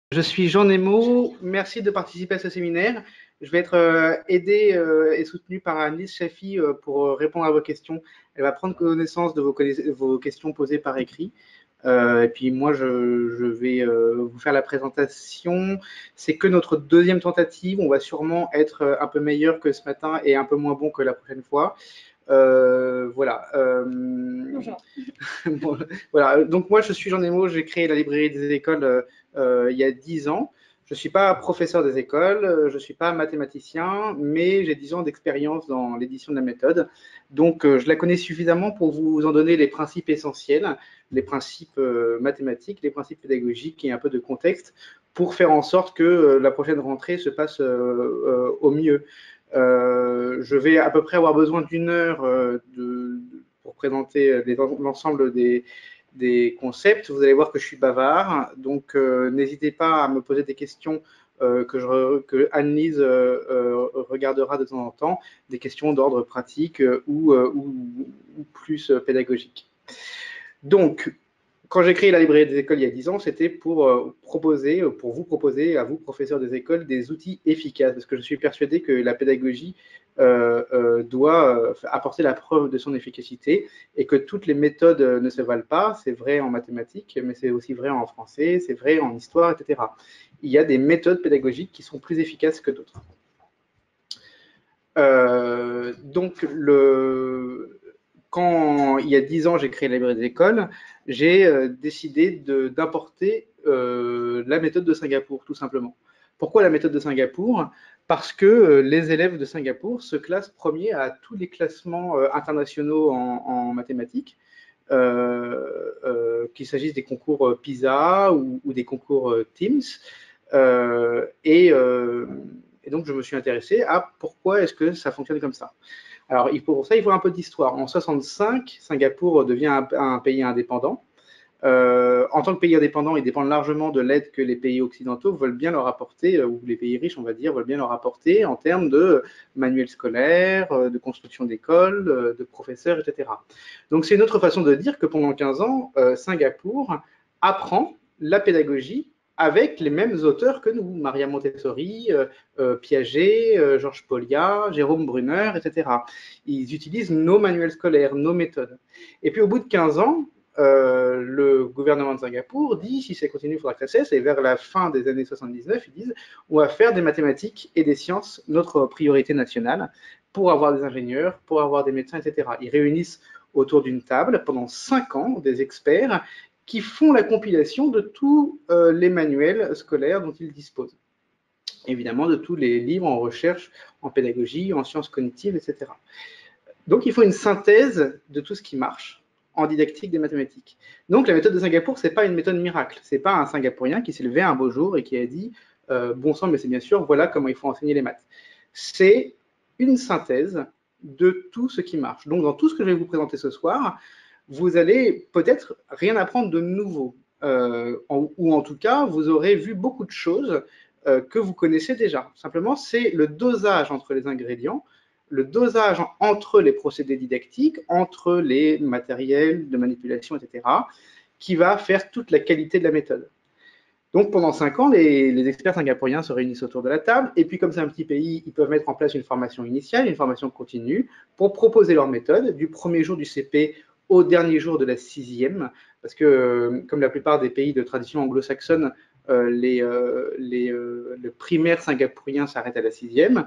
Je suis Jean Nemo, merci de participer à ce séminaire. Je vais être aidé et soutenu par Annelise Chafi pour répondre à vos questions. Elle va prendre connaissance de vos questions posées par écrit. Et puis moi, je vais vous faire la présentation. C'est que notre deuxième tentative. On va sûrement être un peu meilleur que ce matin et un peu moins bon que la prochaine fois. Voilà. Bonjour. Bon, voilà. Donc moi, je suis Jean Nemo, j'ai créé la librairie des écoles il y a 10 ans. Je ne suis pas professeur des écoles, je ne suis pas mathématicien, mais j'ai 10 ans d'expérience dans l'édition de la méthode. Donc je la connais suffisamment pour vous en donner les principes essentiels, les principes mathématiques, les principes pédagogiques et un peu de contexte pour faire en sorte que la prochaine rentrée se passe au mieux. Je vais à peu près avoir besoin d'une heure pour présenter l'ensemble des concepts. Vous allez voir que je suis bavard, donc n'hésitez pas à me poser des questions que Anne-Lise regardera de temps en temps, des questions d'ordre pratique ou plus pédagogique. Donc, quand j'ai créé la librairie des écoles il y a 10 ans, c'était pour vous proposer à vous, professeurs des écoles, des outils efficaces, parce que je suis persuadé que la pédagogie doit apporter la preuve de son efficacité et que toutes les méthodes ne se valent pas. C'est vrai en mathématiques, mais c'est aussi vrai en français, c'est vrai en histoire, etc. Il y a des méthodes pédagogiques qui sont plus efficaces que d'autres. Donc, quand il y a 10 ans, j'ai créé la librairie des écoles, j'ai décidé d'importer la méthode de Singapour, tout simplement. Pourquoi la méthode de Singapour? Parce que les élèves de Singapour se classent premiers à tous les classements internationaux en mathématiques, qu'il s'agisse des concours PISA ou des concours Teams. Et donc, je me suis intéressé à pourquoi est-ce que ça fonctionne comme ça. Alors, pour ça, il faut un peu d'histoire. En 65, Singapour devient un pays indépendant. En tant que pays indépendant, il dépend largement de l'aide que les pays occidentaux veulent bien leur apporter, ou les pays riches, on va dire, veulent bien leur apporter en termes de manuels scolaires, de construction d'écoles, de professeurs, etc. Donc, c'est une autre façon de dire que pendant 15 ans, Singapour apprend la pédagogie avec les mêmes auteurs que nous, Maria Montessori, Piaget, Georges Polya, Jérôme Brunner, etc. Ils utilisent nos manuels scolaires, nos méthodes. Et puis au bout de 15 ans, le gouvernement de Singapour dit si ça continue, il faudra que ça cesse. Et vers la fin des années 79, ils disent on va faire des mathématiques et des sciences notre priorité nationale pour avoir des ingénieurs, pour avoir des médecins, etc. Ils réunissent autour d'une table pendant 5 ans des experts qui font la compilation de tous les manuels scolaires dont ils disposent. Évidemment, de tous les livres en recherche, en pédagogie, en sciences cognitives, etc. Donc, il faut une synthèse de tout ce qui marche en didactique des mathématiques. Donc, la méthode de Singapour, ce n'est pas une méthode miracle. Ce n'est pas un Singapourien qui s'est levé un beau jour et qui a dit bon sang, mais c'est bien sûr, voilà comment il faut enseigner les maths. C'est une synthèse de tout ce qui marche. Donc, dans tout ce que je vais vous présenter ce soir, vous allez peut-être rien apprendre de nouveau. Ou en tout cas, vous aurez vu beaucoup de choses que vous connaissez déjà. Simplement, c'est le dosage entre les ingrédients, le dosage entre les procédés didactiques, entre les matériels de manipulation, etc., qui va faire toute la qualité de la méthode. Donc pendant 5 ans, les experts singapouriens se réunissent autour de la table, et puis comme c'est un petit pays, ils peuvent mettre en place une formation initiale, une formation continue, pour proposer leur méthode du premier jour du CP au dernier jour de la 6e, parce que comme la plupart des pays de tradition anglo-saxonne, le primaire singapourien s'arrête à la 6e.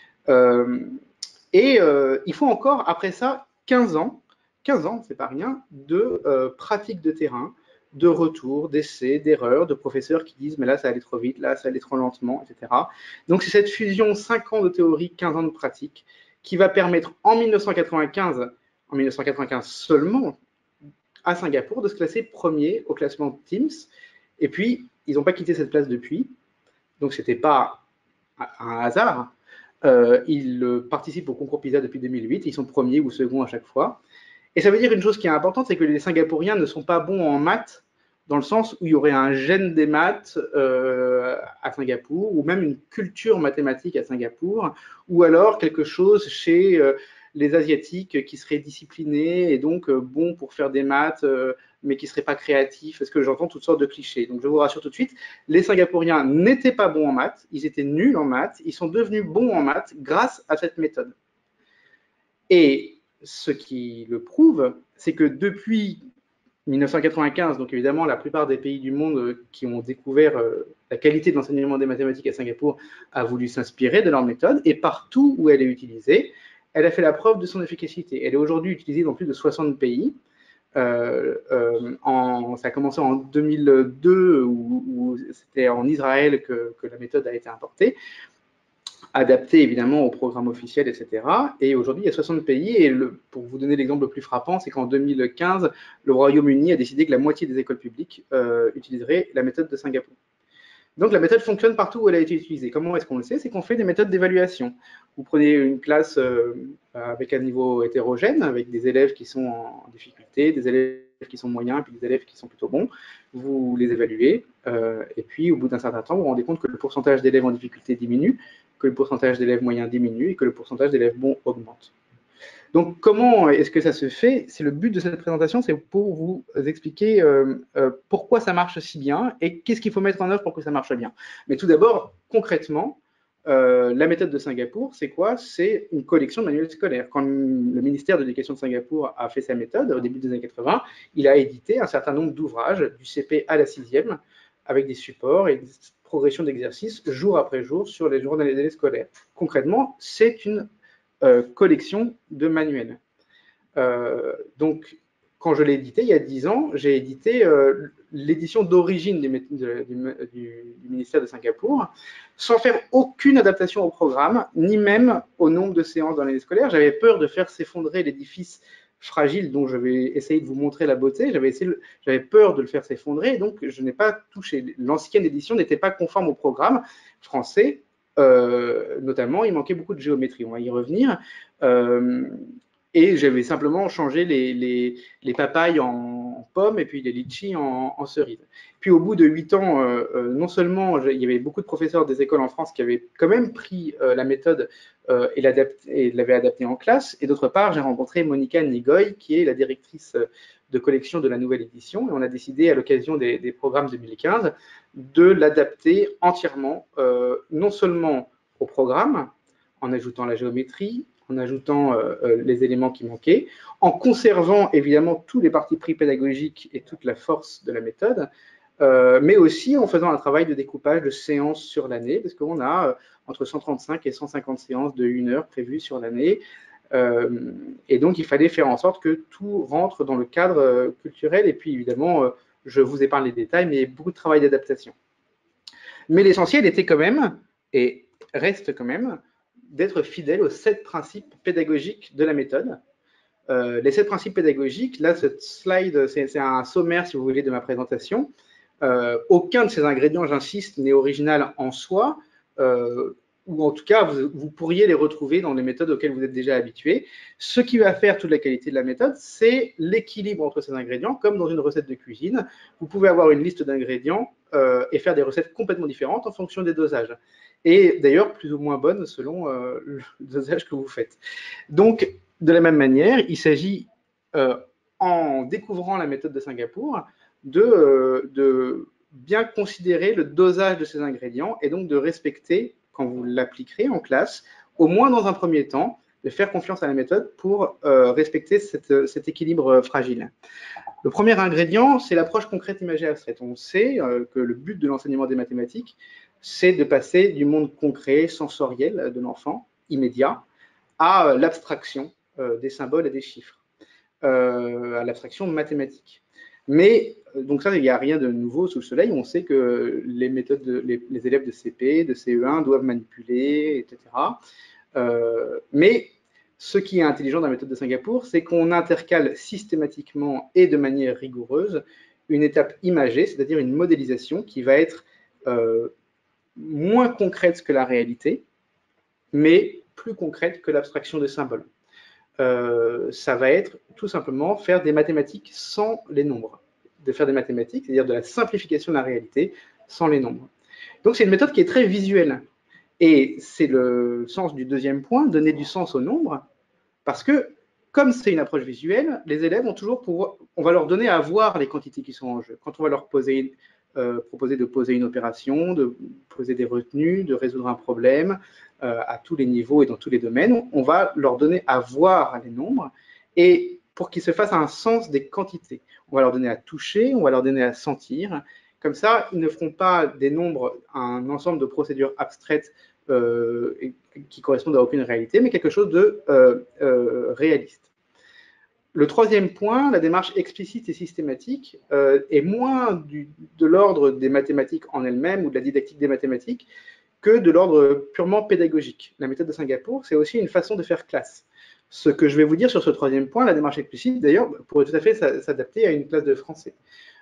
Il faut encore, après ça, 15 ans, c'est pas rien, de pratique de terrain, de retour, d'essais, d'erreurs, de professeurs qui disent mais là ça allait trop vite, là ça allait trop lentement, etc. Donc c'est cette fusion 5 ans de théorie, 15 ans de pratique qui va permettre en 1995 seulement, à Singapour de se classer premier au classement Teams. Et puis, ils n'ont pas quitté cette place depuis. Donc, c'était pas un hasard. Ils participent au concours PISA depuis 2008. Ils sont premiers ou seconds à chaque fois. Et ça veut dire une chose qui est importante, c'est que les Singapouriens ne sont pas bons en maths, dans le sens où il y aurait un gène des maths à Singapour, ou même une culture mathématique à Singapour, ou alors quelque chose chez les Asiatiques qui seraient disciplinés et donc bons pour faire des maths, mais qui ne seraient pas créatifs, parce que j'entends toutes sortes de clichés. Donc je vous rassure tout de suite, les Singapouriens n'étaient pas bons en maths, ils étaient nuls en maths, ils sont devenus bons en maths grâce à cette méthode. Et ce qui le prouve, c'est que depuis 1995, donc évidemment, la plupart des pays du monde qui ont découvert la qualité de l'enseignement des mathématiques à Singapour a voulu s'inspirer de leur méthode, et partout où elle est utilisée, elle a fait la preuve de son efficacité. Elle est aujourd'hui utilisée dans plus de 60 pays. Ça a commencé en 2002, où c'était en Israël que la méthode a été importée, adaptée évidemment au programme officiel, etc. Et aujourd'hui, il y a 60 pays. Et pour vous donner l'exemple le plus frappant, c'est qu'en 2015, le Royaume-Uni a décidé que la moitié des écoles publiques utiliseraient la méthode de Singapour. Donc la méthode fonctionne partout où elle a été utilisée. Comment est-ce qu'on le sait? C'est qu'on fait des méthodes d'évaluation. Vous prenez une classe avec un niveau hétérogène, avec des élèves qui sont en difficulté, des élèves qui sont moyens, puis des élèves qui sont plutôt bons. Vous les évaluez, et puis au bout d'un certain temps, vous vous rendez compte que le pourcentage d'élèves en difficulté diminue, que le pourcentage d'élèves moyens diminue, et que le pourcentage d'élèves bons augmente. Donc, comment est-ce que ça se fait? C'est le but de cette présentation, c'est pour vous expliquer pourquoi ça marche si bien et qu'est-ce qu'il faut mettre en œuvre pour que ça marche bien. Mais tout d'abord, concrètement, la méthode de Singapour, c'est quoi? C'est une collection de manuels scolaires. Quand le ministère de l'Éducation de Singapour a fait sa méthode, au début des années 80, il a édité un certain nombre d'ouvrages, du CP à la 6e, avec des supports et des progressions d'exercices jour après jour sur les journaux scolaires. Concrètement, c'est une collection de manuels. Donc, quand je l'ai édité il y a 10 ans, j'ai édité l'édition d'origine du ministère de Singapour, sans faire aucune adaptation au programme, ni même au nombre de séances dans l'année scolaire. J'avais peur de faire s'effondrer l'édifice fragile dont je vais essayer de vous montrer la beauté. J'avais peur de le faire s'effondrer, donc je n'ai pas touché. L'ancienne édition n'était pas conforme au programme français. Notamment, il manquait beaucoup de géométrie, on va y revenir, et j'avais simplement changé les papayes en pommes et puis les litchis en cerises. Puis au bout de 8 ans, non seulement il y avait beaucoup de professeurs des écoles en France qui avaient quand même pris la méthode et l'avaient adaptée en classe, et d'autre part, j'ai rencontré Monica Nigoy, qui est la directrice de collection de la nouvelle édition, et on a décidé à l'occasion des programmes 2015 de l'adapter entièrement, non seulement au programme, en ajoutant la géométrie, en ajoutant les éléments qui manquaient, en conservant évidemment tous les partis pris pédagogiques et toute la force de la méthode, mais aussi en faisant un travail de découpage de séances sur l'année, parce qu'on a entre 135 et 150 séances de 1 heure prévues sur l'année, et donc il fallait faire en sorte que tout rentre dans le cadre culturel, et puis évidemment, je vous épargne les détails, mais beaucoup de travail d'adaptation. Mais l'essentiel était quand même, et reste quand même, d'être fidèle aux 7 principes pédagogiques de la méthode. Les 7 principes pédagogiques, là, cette slide, c'est un sommaire, si vous voulez, de ma présentation. Aucun de ces ingrédients, j'insiste, n'est original en soi, ou en tout cas, vous pourriez les retrouver dans les méthodes auxquelles vous êtes déjà habitués. Ce qui va faire toute la qualité de la méthode, c'est l'équilibre entre ces ingrédients, comme dans une recette de cuisine. Vous pouvez avoir une liste d'ingrédients et faire des recettes complètement différentes en fonction des dosages. Et d'ailleurs, plus ou moins bonnes selon le dosage que vous faites. Donc, de la même manière, il s'agit, en découvrant la méthode de Singapour, de bien considérer le dosage de ces ingrédients et donc de respecter, quand vous l'appliquerez en classe, au moins dans un premier temps, de faire confiance à la méthode pour respecter cet équilibre fragile. Le premier ingrédient, c'est l'approche concrète imagée abstraite. On sait que le but de l'enseignement des mathématiques, c'est de passer du monde concret, sensoriel de l'enfant, immédiat, à l'abstraction des symboles et des chiffres, à l'abstraction mathématique. Mais, donc ça, il n'y a rien de nouveau sous le soleil. On sait que les élèves de CP, de CE1 doivent manipuler, etc. Mais ce qui est intelligent dans la méthode de Singapour, c'est qu'on intercale systématiquement et de manière rigoureuse une étape imagée, c'est-à-dire une modélisation qui va être moins concrète que la réalité, mais plus concrète que l'abstraction des symboles. Ça va être tout simplement faire des mathématiques sans les nombres. De faire des mathématiques, c'est-à-dire de la simplification de la réalité sans les nombres. Donc c'est une méthode qui est très visuelle. Et c'est le sens du deuxième point, donner du sens aux nombres. Parce que, comme c'est une approche visuelle, les élèves vont toujours pouvoir, on va leur donner à voir les quantités qui sont en jeu. Quand on va leur proposer de poser une opération, de poser des retenues, de résoudre un problème à tous les niveaux et dans tous les domaines, on va leur donner à voir les nombres et pour qu'ils se fassent un sens des quantités. On va leur donner à toucher, on va leur donner à sentir. Comme ça, ils ne feront pas des nombres, un ensemble de procédures abstraites qui correspondent à aucune réalité, mais quelque chose de réaliste. Le troisième point, la démarche explicite et systématique, est moins de l'ordre des mathématiques en elles-mêmes ou de la didactique des mathématiques que de l'ordre purement pédagogique. La méthode de Singapour, c'est aussi une façon de faire classe. Ce que je vais vous dire sur ce troisième point, la démarche explicite, d'ailleurs, pourrait tout à fait s'adapter à une classe de français.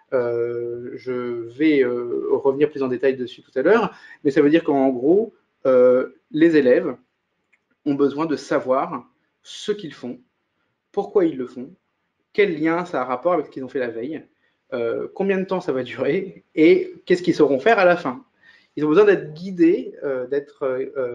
Je vais revenir plus en détail dessus tout à l'heure, mais ça veut dire qu'en gros, les élèves ont besoin de savoir ce qu'ils font, pourquoi ils le font, quel lien ça a rapport avec ce qu'ils ont fait la veille, combien de temps ça va durer et qu'est-ce qu'ils sauront faire à la fin. Ils ont besoin d'être guidés, d'être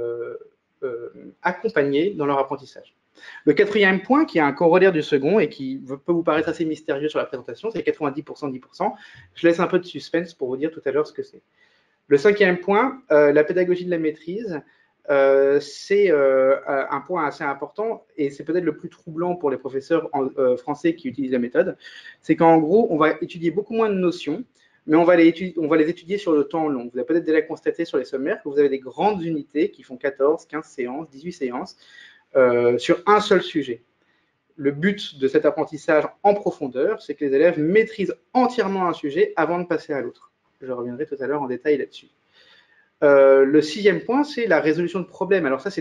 accompagnés dans leur apprentissage. Le quatrième point, qui est un corollaire du second et qui peut vous paraître assez mystérieux sur la présentation, c'est 90%, 10%. Je laisse un peu de suspense pour vous dire tout à l'heure ce que c'est. Le cinquième point, la pédagogie de la maîtrise, c'est un point assez important et c'est peut-être le plus troublant pour les professeurs français qui utilisent la méthode. C'est qu'en gros, on va étudier beaucoup moins de notions, mais on va les étudier sur le temps long. Vous avez peut-être déjà constaté sur les sommaires que vous avez des grandes unités qui font 14, 15 séances, 18 séances sur un seul sujet. Le but de cet apprentissage en profondeur, c'est que les élèves maîtrisent entièrement un sujet avant de passer à l'autre. Je reviendrai tout à l'heure en détail là-dessus. Le sixième point, c'est la résolution de problèmes. Alors ça, c'est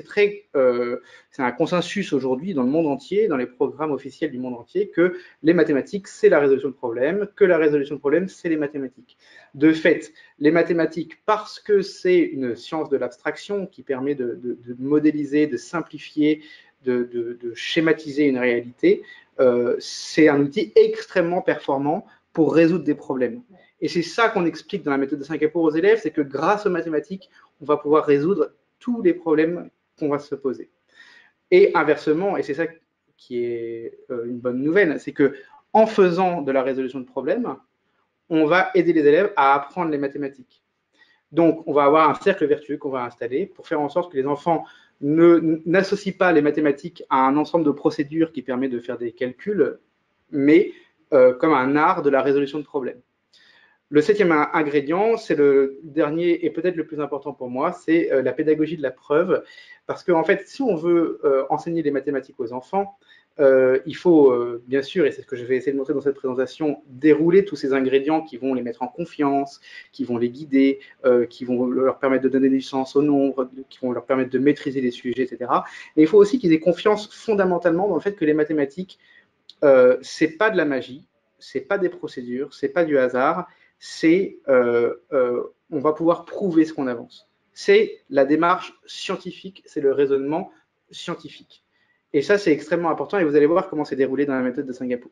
un consensus aujourd'hui dans le monde entier, dans les programmes officiels du monde entier, que les mathématiques, c'est la résolution de problèmes, que la résolution de problèmes, c'est les mathématiques. De fait, les mathématiques, parce que c'est une science de l'abstraction qui permet de modéliser, de simplifier, de schématiser une réalité, c'est un outil extrêmement performant pour résoudre des problèmes. Et c'est ça qu'on explique dans la méthode de Singapour aux élèves, c'est que grâce aux mathématiques, on va pouvoir résoudre tous les problèmes qu'on va se poser. Et inversement, et c'est ça qui est une bonne nouvelle, c'est que en faisant de la résolution de problèmes, on va aider les élèves à apprendre les mathématiques. Donc, on va avoir un cercle vertueux qu'on va installer pour faire en sorte que les enfants n'associent pas les mathématiques à un ensemble de procédures qui permet de faire des calculs, mais comme un art de la résolution de problèmes. Le septième ingrédient, c'est le dernier et peut-être le plus important pour moi, c'est la pédagogie de la preuve. Parce qu'en fait, si on veut enseigner les mathématiques aux enfants, il faut bien sûr, et c'est ce que je vais essayer de montrer dans cette présentation, dérouler tous ces ingrédients qui vont les mettre en confiance, qui vont les guider, qui vont leur permettre de donner du sens au nombre, qui vont leur permettre de maîtriser les sujets, etc. Mais il faut aussi qu'ils aient confiance fondamentalement dans le fait que les mathématiques, c'est pas de la magie, c'est pas des procédures, c'est pas du hasard, c'est on va pouvoir prouver ce qu'on avance. C'est la démarche scientifique, c'est le raisonnement scientifique. Et ça, c'est extrêmement important et vous allez voir comment c'est déroulé dans la méthode de Singapour.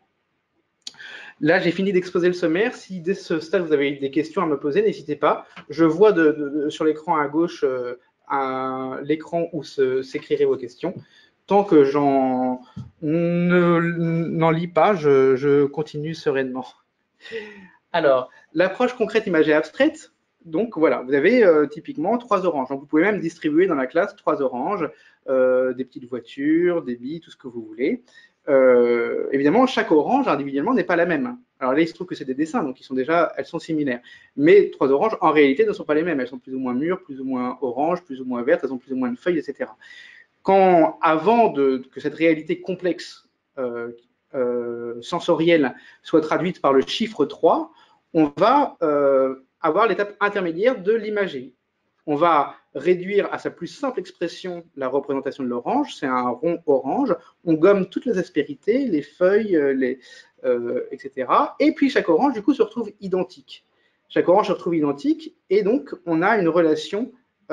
Là, j'ai fini d'exposer le sommaire. Si dès ce stade, vous avez des questions à me poser, n'hésitez pas. Je vois sur l'écran à gauche l'écran où s'écriraient vos questions. Tant que n'en lis pas, je continue sereinement. Alors, l'approche concrète imagée abstraite, donc voilà, vous avez typiquement 3 oranges. Donc, vous pouvez même distribuer dans la classe 3 oranges, des petites voitures, des billes, tout ce que vous voulez. Évidemment, chaque orange individuellement n'est pas la même. Alors là, il se trouve que c'est des dessins, donc elles sont similaires. Mais 3 oranges, en réalité, ne sont pas les mêmes. Elles sont plus ou moins mûres, plus ou moins oranges, plus ou moins vertes, elles ont plus ou moins de feuilles, etc. Avant que cette réalité complexe sensorielle soit traduite par le chiffre 3, on va avoir l'étape intermédiaire de l'imager. On va réduire à sa plus simple expression la représentation de l'orange, c'est un rond orange, on gomme toutes les aspérités, les feuilles, etc. Et puis chaque orange, du coup, se retrouve identique. Chaque orange se retrouve identique, et donc on a une relation,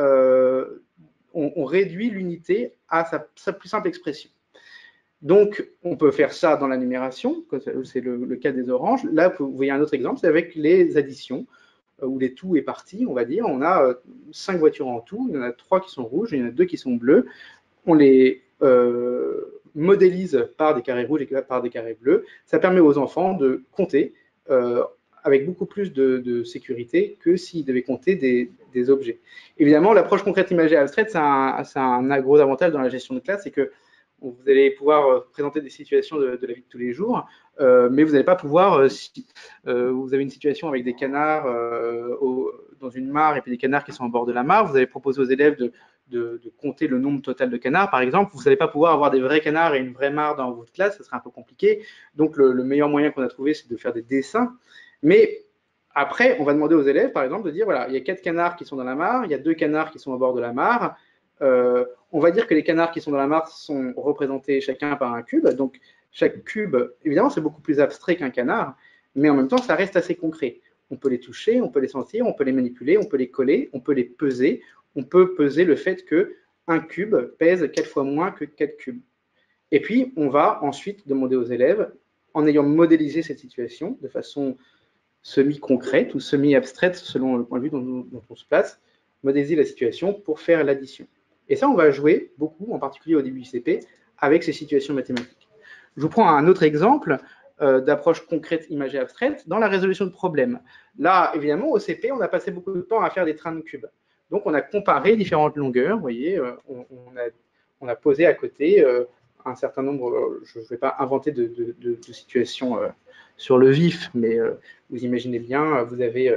on réduit l'unité à sa plus simple expression. Donc, on peut faire ça dans la numération, c'est le cas des oranges. Là, vous voyez un autre exemple, c'est avec les additions, où les tout est parti, on va dire. On a 5 voitures en tout, il y en a 3 qui sont rouges, il y en a 2 qui sont bleues. On les modélise par des carrés rouges et par des carrés bleus, ça permet aux enfants de compter avec beaucoup plus de sécurité que s'ils devaient compter des objets. Évidemment, l'approche concrète imagée abstraite, c'est un gros avantage dans la gestion de classe, c'est que vous allez pouvoir présenter des situations de la vie de tous les jours, mais vous n'allez pas pouvoir, si vous avez une situation avec des canards dans une mare et puis des canards qui sont au bord de la mare, vous allez proposer aux élèves de compter le nombre total de canards, par exemple. Vous n'allez pas pouvoir avoir des vrais canards et une vraie mare dans votre classe, ça serait un peu compliqué. Donc, le meilleur moyen qu'on a trouvé, c'est de faire des dessins. Mais après, on va demander aux élèves, par exemple, de dire, voilà, il y a 4 canards qui sont dans la mare, il y a 2 canards qui sont au bord de la mare. On va dire que les canards qui sont dans la mare sont représentés chacun par un cube. Donc, chaque cube, évidemment, c'est beaucoup plus abstrait qu'un canard, mais en même temps, ça reste assez concret. On peut les toucher, on peut les sentir, on peut les manipuler, on peut les coller, on peut les peser. On peut peser le fait qu'un cube pèse 4 fois moins que 4 cubes. Et puis, on va ensuite demander aux élèves, en ayant modélisé cette situation de façon semi-concrète ou semi-abstraite, selon le point de vue dont on se place, modéliser la situation pour faire l'addition. Et ça, on va jouer beaucoup, en particulier au début du CP, avec ces situations mathématiques. Je vous prends un autre exemple d'approche concrète imagée abstraite dans la résolution de problèmes. Là, évidemment, au CP, on a passé beaucoup de temps à faire des trains de cubes. Donc, on a comparé différentes longueurs. Vous voyez, on a posé à côté un certain nombre, je ne vais pas inventer de situations sur le vif, mais vous imaginez bien, vous avez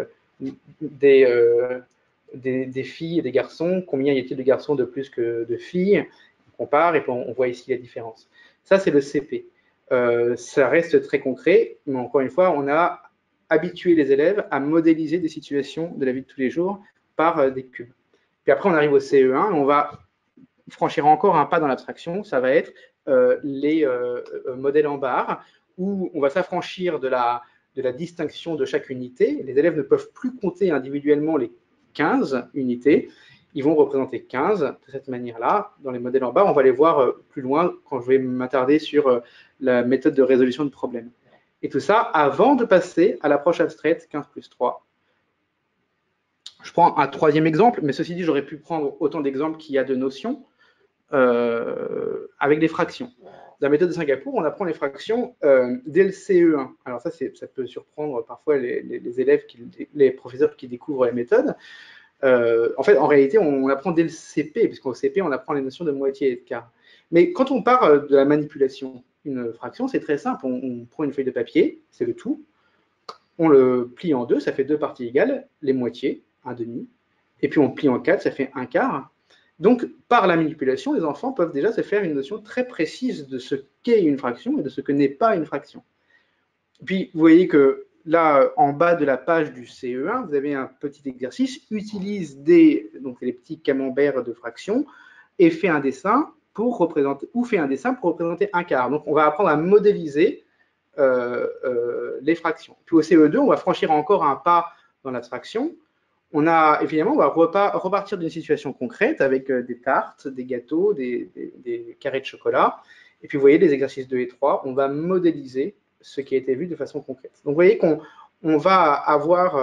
des filles et des garçons. Combien y a-t-il de garçons de plus que de filles? On compare et puis on voit ici la différence. Ça, c'est le CP. Ça reste très concret, mais encore une fois, on a habitué les élèves à modéliser des situations de la vie de tous les jours par des cubes. Puis après, on arrive au CE1, on va franchir encore un pas dans l'abstraction, ça va être les modèles en barre, où on va s'affranchir de la distinction de chaque unité. Les élèves ne peuvent plus compter individuellement les 15 unités, ils vont représenter 15 de cette manière-là. Dans les modèles en barre, on va les voir plus loin quand je vais m'attarder sur la méthode de résolution de problèmes. Et tout ça avant de passer à l'approche abstraite 15 plus 3. Je prends un troisième exemple, mais ceci dit, j'aurais pu prendre autant d'exemples qu'il y a de notions avec des fractions. Dans la méthode de Singapour, on apprend les fractions dès le CE1. Alors ça peut surprendre parfois les élèves, les professeurs qui découvrent la méthode. En fait, en réalité, on apprend dès le CP, puisqu'au CP, on apprend les notions de moitié et de quart. Mais quand on parle de la manipulation, une fraction, c'est très simple. On prend une feuille de papier, c'est le tout, on le plie en deux, ça fait deux parties égales, les moitiés, un demi, et puis on le plie en quatre, ça fait un quart. Donc, par la manipulation, les enfants peuvent déjà se faire une notion très précise de ce qu'est une fraction et de ce que n'est pas une fraction. Puis, vous voyez que là, en bas de la page du CE1, vous avez un petit exercice, utilise donc les petits camemberts de fractions et fait un dessin pour représenter, un quart. Donc, on va apprendre à modéliser les fractions. Puis au CE2, on va franchir encore un pas dans l'abstraction. Évidemment, on va repartir d'une situation concrète avec des tartes, des gâteaux, des carrés de chocolat. Et puis, vous voyez, les exercices 2 et 3, on va modéliser ce qui a été vu de façon concrète. Donc, vous voyez qu'on va avoir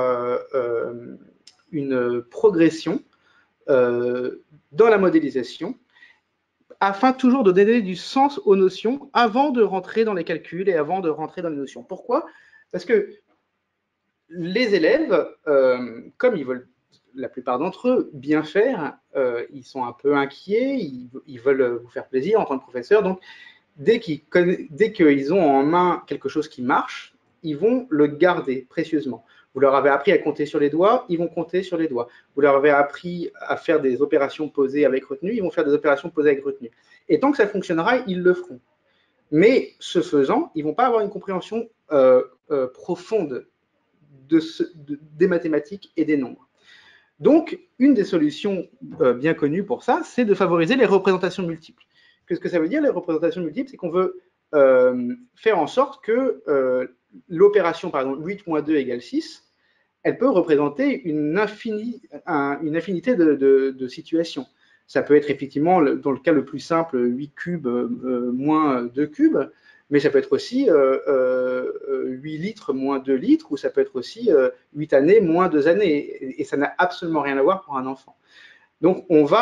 une progression dans la modélisation afin toujours de donner du sens aux notions avant de rentrer dans les calculs et avant de rentrer dans les notions. Pourquoi? Parce que les élèves, comme ils veulent, la plupart d'entre eux, bien faire, ils sont un peu inquiets, ils veulent vous faire plaisir en tant que professeur. Donc, dès qu'ils ont en main quelque chose qui marche, ils vont le garder précieusement. Vous leur avez appris à compter sur les doigts, ils vont compter sur les doigts. Vous leur avez appris à faire des opérations posées avec retenue, ils vont faire des opérations posées avec retenue. Et tant que ça fonctionnera, ils le feront. Mais ce faisant, ils ne vont pas avoir une compréhension profonde des mathématiques et des nombres. Donc, une des solutions bien connues pour ça, c'est de favoriser les représentations multiples. Qu'est-ce que ça veut dire, les représentations multiples? C'est qu'on veut faire en sorte que l'opération, par exemple, 8 moins 2 égale 6, elle peut représenter une infinité de situations. Ça peut être effectivement, dans le cas le plus simple, 8 cubes moins 2 cubes, mais ça peut être aussi 8 litres moins 2 litres, ou ça peut être aussi 8 années moins 2 années, et ça n'a absolument rien à voir pour un enfant. Donc, on va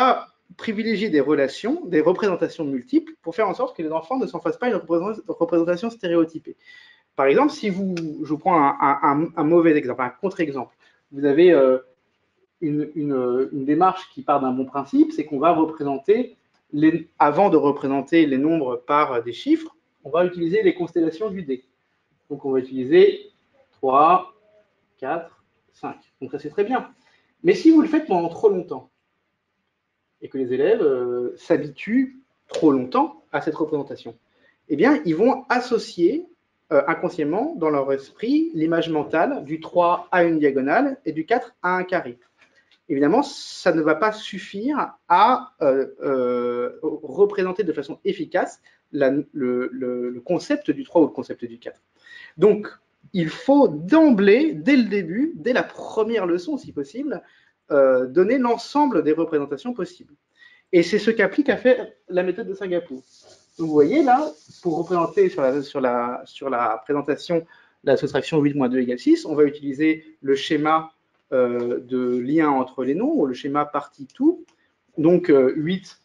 privilégier des relations, des représentations multiples pour faire en sorte que les enfants ne s'en fassent pas une représentation stéréotypée. Par exemple, si je vous prends un mauvais exemple, un contre-exemple, vous avez une démarche qui part d'un bon principe, c'est qu'on va représenter, avant de représenter les nombres par des chiffres, on va utiliser les constellations du dé. Donc on va utiliser 3, 4, 5. Donc ça c'est très bien. Mais si vous le faites pendant trop longtemps, et que les élèves s'habituent trop longtemps à cette représentation, eh bien, ils vont associer inconsciemment dans leur esprit l'image mentale du 3 à une diagonale et du 4 à un carré. Évidemment, ça ne va pas suffire à représenter de façon efficace le concept du 3 ou le concept du 4. Donc, il faut d'emblée, dès le début, dès la première leçon, si possible, donner l'ensemble des représentations possibles. Et c'est ce qu'applique à faire la méthode de Singapour. Donc, vous voyez là, pour représenter sur la présentation de la soustraction 8 moins 2 égale 6, on va utiliser le schéma de lien entre les nombres, le schéma partie tout. Donc 8,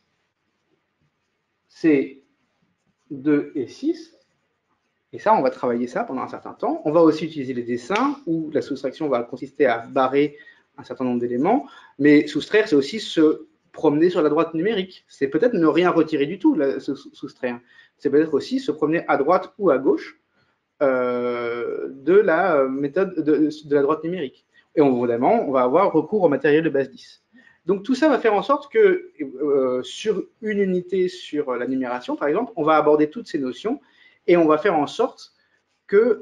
c'est 2 et 6. Et ça, on va travailler ça pendant un certain temps. On va aussi utiliser les dessins où la soustraction va consister à barrer un certain nombre d'éléments. Mais soustraire, c'est aussi se promener sur la droite numérique. C'est peut-être ne rien retirer du tout, soustraire. C'est peut-être aussi se promener à droite ou à gauche de la méthode de la droite numérique. Et évidemment, on va avoir recours au matériel de base 10. Donc tout ça va faire en sorte que sur une unité sur la numération, par exemple, on va aborder toutes ces notions et on va faire en sorte que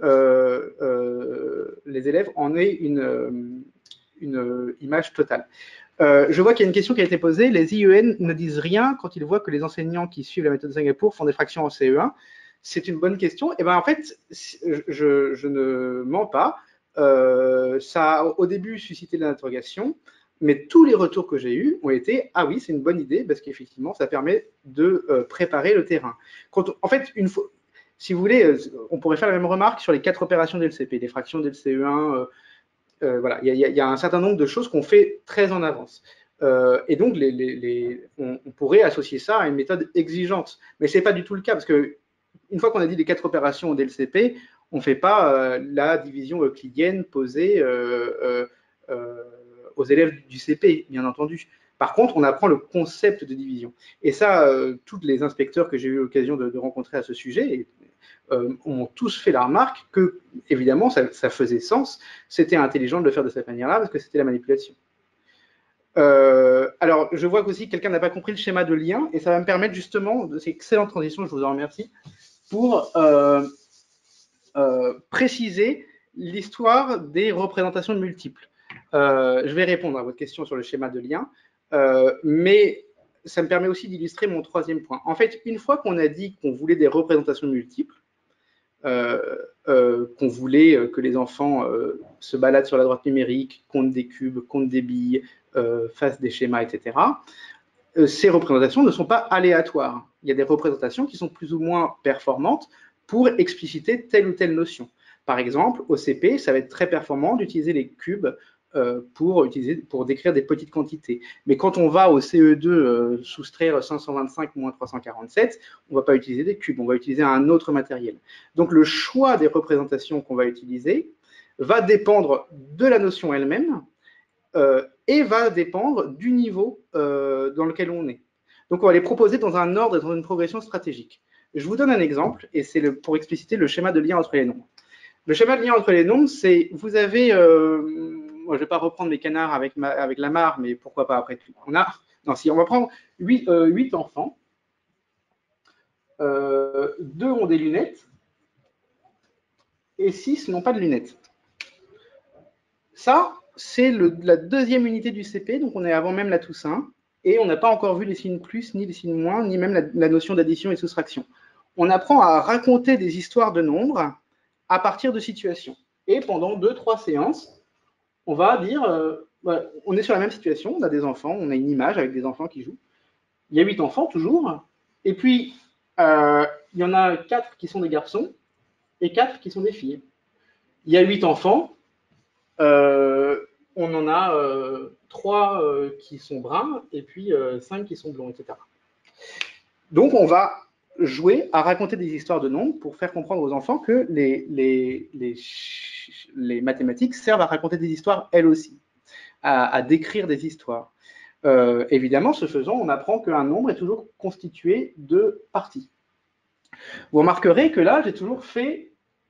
les élèves en aient une image totale. Je vois qu'il y a une question qui a été posée. Les IEN ne disent rien quand ils voient que les enseignants qui suivent la méthode de Singapour font des fractions en CE1. C'est une bonne question. Et ben en fait, je ne mens pas. Ça a au début suscité de l'interrogation, mais tous les retours que j'ai eus ont été « Ah oui, c'est une bonne idée, parce qu'effectivement, ça permet de préparer le terrain. » En fait, une fois, si vous voulez, on pourrait faire la même remarque sur les 4 opérations d'LCP, les fractions d'LCE1. Voilà, il y a un certain nombre de choses qu'on fait très en avance. Et donc, on pourrait associer ça à une méthode exigeante. Mais ce n'est pas du tout le cas, parce que une fois qu'on a dit les 4 opérations d'LCP, on ne fait pas la division euclidienne posée aux élèves du CP, bien entendu. Par contre, on apprend le concept de division. Et ça, tous les inspecteurs que j'ai eu l'occasion de rencontrer à ce sujet ont tous fait la remarque que, évidemment, ça faisait sens. C'était intelligent de le faire de cette manière-là parce que c'était la manipulation. Alors, je vois qu'aussi quelqu'un n'a pas compris le schéma de lien et ça va me permettre justement, de ces excellentes transitions, je vous en remercie, pour préciser l'histoire des représentations multiples. Je vais répondre à votre question sur le schéma de lien, mais ça me permet aussi d'illustrer mon troisième point. En fait, une fois qu'on a dit qu'on voulait des représentations multiples, qu'on voulait que les enfants se baladent sur la droite numérique, comptent des cubes, comptent des billes, fassent des schémas, etc., ces représentations ne sont pas aléatoires. Il y a des représentations qui sont plus ou moins performantes pour expliciter telle ou telle notion. Par exemple, au CP, ça va être très performant d'utiliser les cubes pour décrire des petites quantités. Mais quand on va au CE2 soustraire 525 moins 347, on ne va pas utiliser des cubes, on va utiliser un autre matériel. Donc le choix des représentations qu'on va utiliser va dépendre de la notion elle-même et va dépendre du niveau dans lequel on est. Donc on va les proposer dans un ordre et dans une progression stratégique. Je vous donne un exemple, et c'est pour expliciter le schéma de lien entre les nombres. Le schéma de lien entre les nombres, c'est, vous avez, moi je ne vais pas reprendre mes canards avec la mare, mais pourquoi pas après tout. On va prendre 8 enfants, 2 ont des lunettes, et 6 n'ont pas de lunettes. Ça, c'est la deuxième unité du CP, donc on est avant même la Toussaint, et on n'a pas encore vu les signes plus, ni les signes moins, ni même la notion d'addition et de soustraction. On apprend à raconter des histoires de nombres à partir de situations. Et pendant 2-3 séances, on va dire, on est sur la même situation, on a des enfants, on a une image avec des enfants qui jouent. Il y a 8 enfants toujours, et puis il y en a 4 qui sont des garçons et 4 qui sont des filles. Il y a 8 enfants, on en a 3 qui sont bruns et puis 5 qui sont blonds, etc. Donc, on va jouer à raconter des histoires de nombres pour faire comprendre aux enfants que les mathématiques servent à raconter des histoires elles aussi, à décrire des histoires. Évidemment, ce faisant, on apprend qu'un nombre est toujours constitué de parties. Vous remarquerez que là, j'ai toujours fait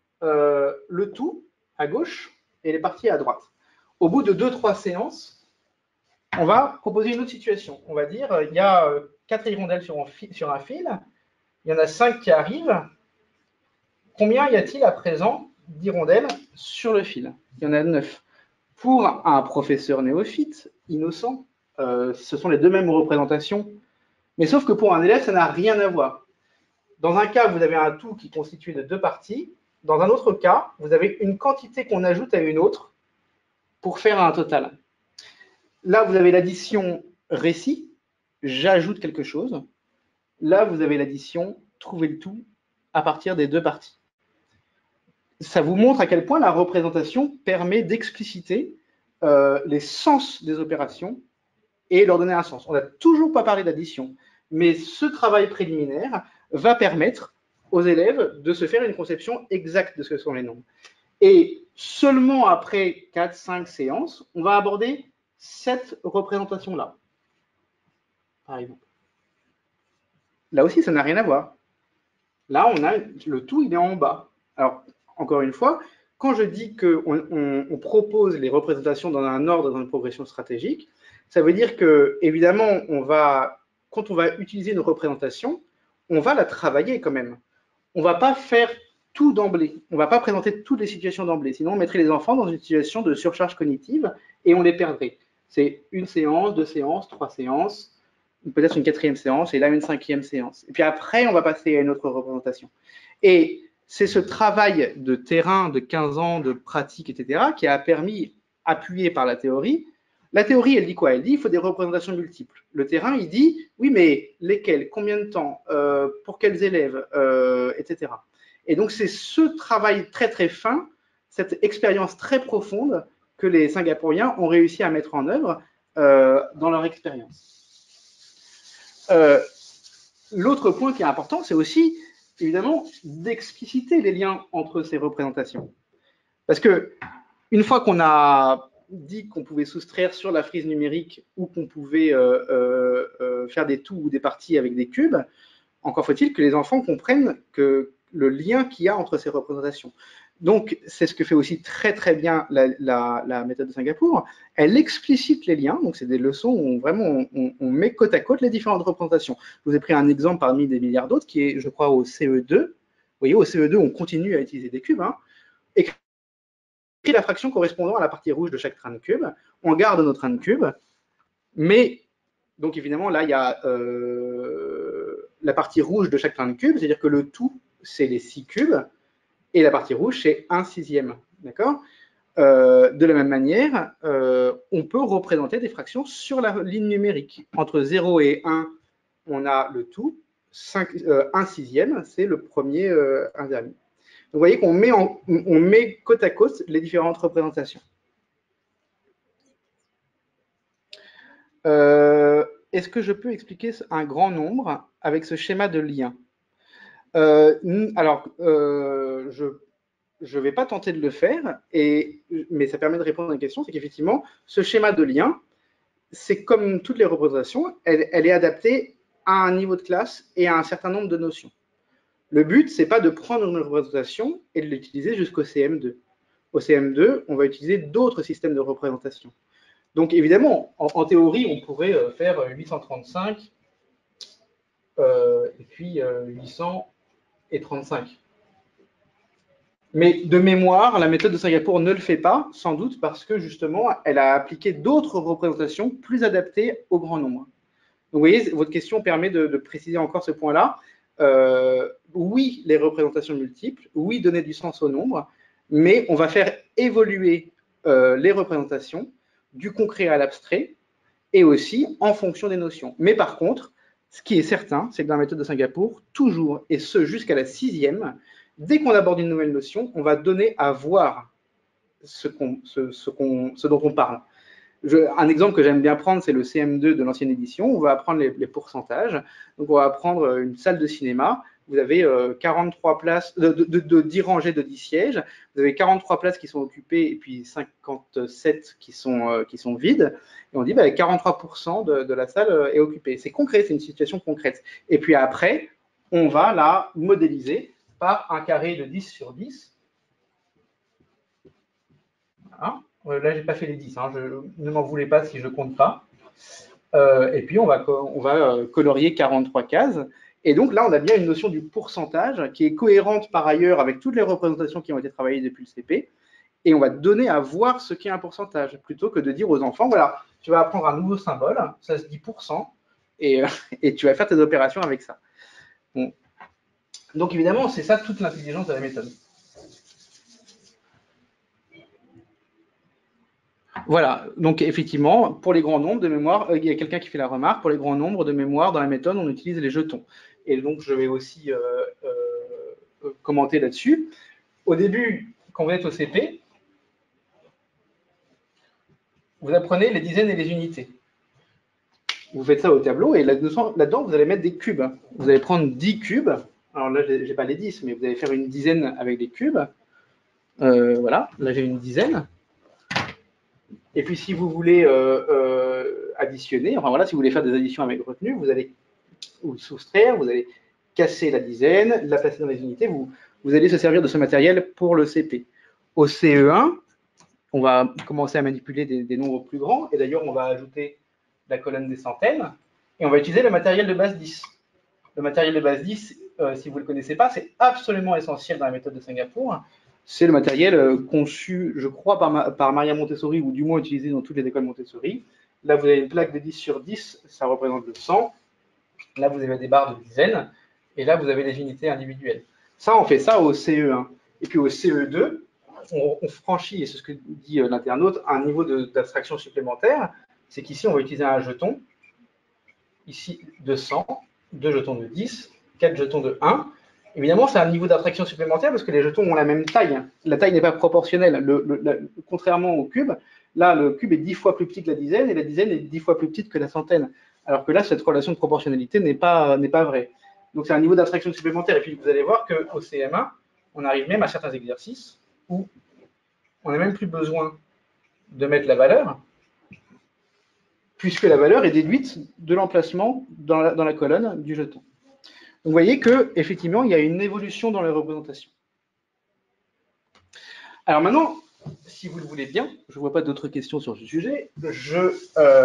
le tout à gauche et les parties à droite. Au bout de 2-3 séances, on va proposer une autre situation. On va dire, il y a 4 hirondelles sur un fil, il y en a 5 qui arrivent. Combien y a-t-il à présent d'hirondelles sur le fil? Il y en a 9. Pour un professeur néophyte, innocent, ce sont les deux mêmes représentations. Mais sauf que pour un élève, ça n'a rien à voir. Dans un cas, vous avez un tout qui est constitué de 2 parties. Dans un autre cas, vous avez une quantité qu'on ajoute à une autre pour faire un total. Là, vous avez l'addition récit, j'ajoute quelque chose. Là, vous avez l'addition trouver le tout à partir des 2 parties. Ça vous montre à quel point la représentation permet d'expliciter les sens des opérations et leur donner un sens. On n'a toujours pas parlé d'addition, mais ce travail préliminaire va permettre aux élèves de se faire une conception exacte de ce que sont les nombres. Et seulement après 4-5 séances, on va aborder cette représentation-là, par exemple. Là aussi, ça n'a rien à voir. Là, on a le tout, il est en bas. Alors, encore une fois, quand je dis qu'on propose les représentations dans un ordre, dans une progression stratégique, ça veut dire que, évidemment, quand on va utiliser une représentation, on va la travailler quand même. On ne va pas faire tout d'emblée. On ne va pas présenter toutes les situations d'emblée. Sinon, on mettrait les enfants dans une situation de surcharge cognitive et on les perdrait. C'est 1 séance, 2 séances, 3 séances, peut-être une 4e séance et là une 5e séance. Et puis après, on va passer à une autre représentation. Et c'est ce travail de terrain de 15 ans de pratique, etc., qui a permis, appuyé par la théorie, elle dit quoi? Elle dit il faut des représentations multiples. Le terrain, il dit oui, mais lesquelles? Combien de temps? Pour quels élèves? Etc. Et donc, c'est ce travail très, très fin, cette expérience très profonde que les Singapouriens ont réussi à mettre en œuvre dans leur expérience. L'autre point qui est important, c'est aussi, évidemment, d'expliciter les liens entre ces représentations. Parce que, une fois qu'on a dit qu'on pouvait soustraire sur la frise numérique ou qu'on pouvait faire des tout ou des parties avec des cubes, encore faut-il que les enfants comprennent que le lien qu'il y a entre ces représentations. Donc, c'est ce que fait aussi très très bien la méthode de Singapour. Elle explicite les liens, donc c'est des leçons où vraiment on met côte à côte les différentes représentations. Je vous ai pris un exemple parmi des milliards d'autres qui est, je crois, au CE2. Vous voyez, au CE2, on continue à utiliser des cubes. Écrit la fraction correspondant à la partie rouge de chaque train de cube. On garde nos trains de cube, mais donc évidemment, là, il y a la partie rouge de chaque train de cube, c'est-à-dire que le tout, c'est les 6 cubes, et la partie rouge, c'est 1/6. D'accord? De la même manière, on peut représenter des fractions sur la ligne numérique. Entre 0 et 1, on a le tout. 1/6, c'est le premier 1 dernier. Donc, vous voyez qu'on met côte à côte les différentes représentations. Est-ce que je peux expliquer un grand nombre avec ce schéma de lien? Alors, je ne vais pas tenter de le faire, mais ça permet de répondre à une question, c'est qu'effectivement, ce schéma de lien, c'est comme toutes les représentations, elle est adaptée à un niveau de classe et à un certain nombre de notions. Le but, c'est pas de prendre une représentation et de l'utiliser jusqu'au CM2. Au CM2, on va utiliser d'autres systèmes de représentation. Donc évidemment, en théorie, on pourrait faire 835 et puis 835. Mais de mémoire, la méthode de Singapour ne le fait pas, sans doute parce que justement, elle a appliqué d'autres représentations plus adaptées au grand nombre. Donc vous voyez, votre question permet de préciser encore ce point-là. Oui, les représentations multiples, oui, donner du sens au nombre, mais on va faire évoluer les représentations du concret à l'abstrait et aussi en fonction des notions. Mais par contre, ce qui est certain, c'est que dans la méthode de Singapour, toujours, et ce jusqu'à la 6e, dès qu'on aborde une nouvelle notion, on va donner à voir ce dont on parle. Un exemple que j'aime bien prendre, c'est le CM2 de l'ancienne édition. On va apprendre les pourcentages. Donc, on va prendre une salle de cinéma. Vous avez 43 places, 10 rangées de 10 sièges. Vous avez 43 places qui sont occupées et puis 57 qui sont vides. Et on dit bah, 43% de la salle est occupée. C'est concret, c'est une situation concrète. Et puis après, on va la modéliser par un carré de 10 sur 10. Voilà. Là, je n'ai pas fait les 10. Hein. Ne m'en voulez pas si je ne compte pas. Et puis, on va colorier 43 cases. Et donc là, on a bien une notion du pourcentage qui est cohérente par ailleurs avec toutes les représentations qui ont été travaillées depuis le CP. Et on va donner à voir ce qu'est un pourcentage, plutôt que de dire aux enfants, voilà, tu vas apprendre un nouveau symbole, ça se dit pourcent, et tu vas faire tes opérations avec ça. Bon. Donc évidemment, c'est ça toute l'intelligence de la méthode. Voilà, donc effectivement, pour les grands nombres de mémoire, il y a quelqu'un qui fait la remarque, pour les grands nombres de mémoire, dans la méthode, on utilise les jetons. Et donc, je vais aussi commenter là-dessus. Au début, quand vous êtes au CP, vous apprenez les dizaines et les unités. Vous faites ça au tableau, et là-dedans, vous allez mettre des cubes. Vous allez prendre 10 cubes. Alors là, je n'ai pas les 10, mais vous allez faire une dizaine avec des cubes. Voilà, là, j'ai une dizaine. Et puis, si vous voulez additionner, enfin voilà, si vous voulez faire des additions avec retenue, vous allez soustraire, vous allez casser la dizaine, la placer dans les unités, vous allez se servir de ce matériel pour le CP. Au CE1, on va commencer à manipuler des nombres plus grands, et d'ailleurs, on va ajouter la colonne des centaines, et on va utiliser le matériel de base 10. Le matériel de base 10, si vous ne le connaissez pas, c'est absolument essentiel dans la méthode de Singapour. C'est le matériel conçu, je crois, par Maria Montessori, ou du moins utilisé dans toutes les écoles Montessori. Là, vous avez une plaque de 10 sur 10, ça représente le 100. Là, vous avez des barres de dizaines. Et là, vous avez les unités individuelles. Ça, on fait ça au CE1. Et puis au CE2, on franchit, et c'est ce que dit l'internaute, un niveau d'abstraction supplémentaire. C'est qu'ici, on va utiliser un jeton. Ici, de 100, 2 jetons de 10, 4 jetons de 1. Évidemment, c'est un niveau d'abstraction supplémentaire parce que les jetons ont la même taille. La taille n'est pas proportionnelle. Contrairement au cube, là, le cube est 10 fois plus petit que la dizaine et la dizaine est 10 fois plus petite que la centaine. Alors que là, cette relation de proportionnalité n'est pas vraie. Donc, c'est un niveau d'abstraction supplémentaire. Et puis, vous allez voir qu'au CM1, on arrive même à certains exercices où on n'a même plus besoin de mettre la valeur, puisque la valeur est déduite de l'emplacement dans la colonne du jeton. Donc, vous voyez qu'effectivement, il y a une évolution dans les représentations. Alors maintenant, si vous le voulez bien, je ne vois pas d'autres questions sur ce sujet, je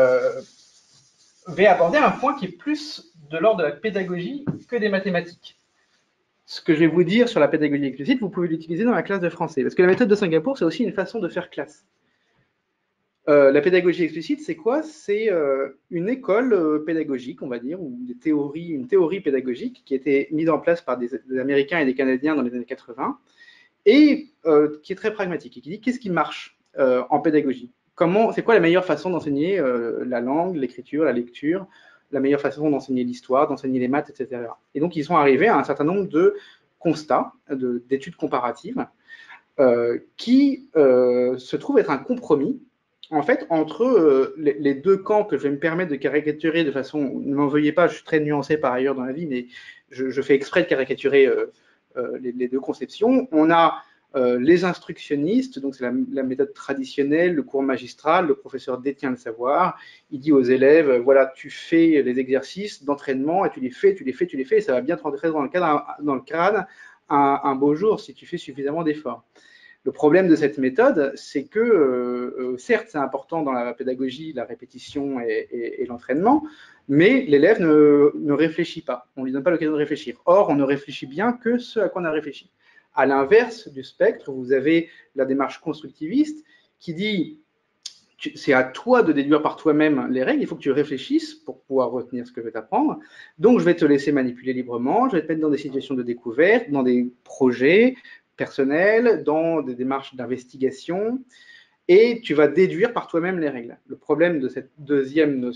vais aborder un point qui est plus de l'ordre de la pédagogie que des mathématiques. Ce que je vais vous dire sur la pédagogie explicite, vous pouvez l'utiliser dans la classe de français, parce que la méthode de Singapour, c'est aussi une façon de faire classe. La pédagogie explicite, c'est quoi? C'est une école pédagogique, on va dire, ou une théorie pédagogique qui a été mise en place par des Américains et des Canadiens dans les années 80, et qui est très pragmatique, et qui dit qu'est-ce qui marche en pédagogie? C'est quoi la meilleure façon d'enseigner la langue, l'écriture, la lecture, la meilleure façon d'enseigner l'histoire, d'enseigner les maths, etc. Et donc, ils sont arrivés à un certain nombre de constats, d'études comparatives, qui se trouvent être un compromis, en fait, entre les deux camps que je vais me permettre de caricaturer de façon, ne m'en veuillez pas, je suis très nuancé par ailleurs dans la vie, mais je fais exprès de caricaturer les deux conceptions. On a les instructionnistes, donc c'est la méthode traditionnelle, le cours magistral, le professeur détient le savoir, il dit aux élèves, voilà, tu fais les exercices d'entraînement et tu les fais, et ça va bien te rentrer dans le crâne un beau jour si tu fais suffisamment d'efforts. Le problème de cette méthode, c'est que, certes, c'est important dans la pédagogie, la répétition et l'entraînement, mais l'élève ne réfléchit pas. On ne lui donne pas l'occasion de réfléchir. Or, on ne réfléchit bien que ce à quoi on a réfléchi. À l'inverse du spectre, vous avez la démarche constructiviste qui dit c'est à toi de déduire par toi-même les règles, il faut que tu réfléchisses pour pouvoir retenir ce que je vais t'apprendre. Donc, je vais te laisser manipuler librement, je vais te mettre dans des situations de découverte, dans des projets personnels, dans des démarches d'investigation. et tu vas déduire par toi-même les règles. Le problème de cette deuxième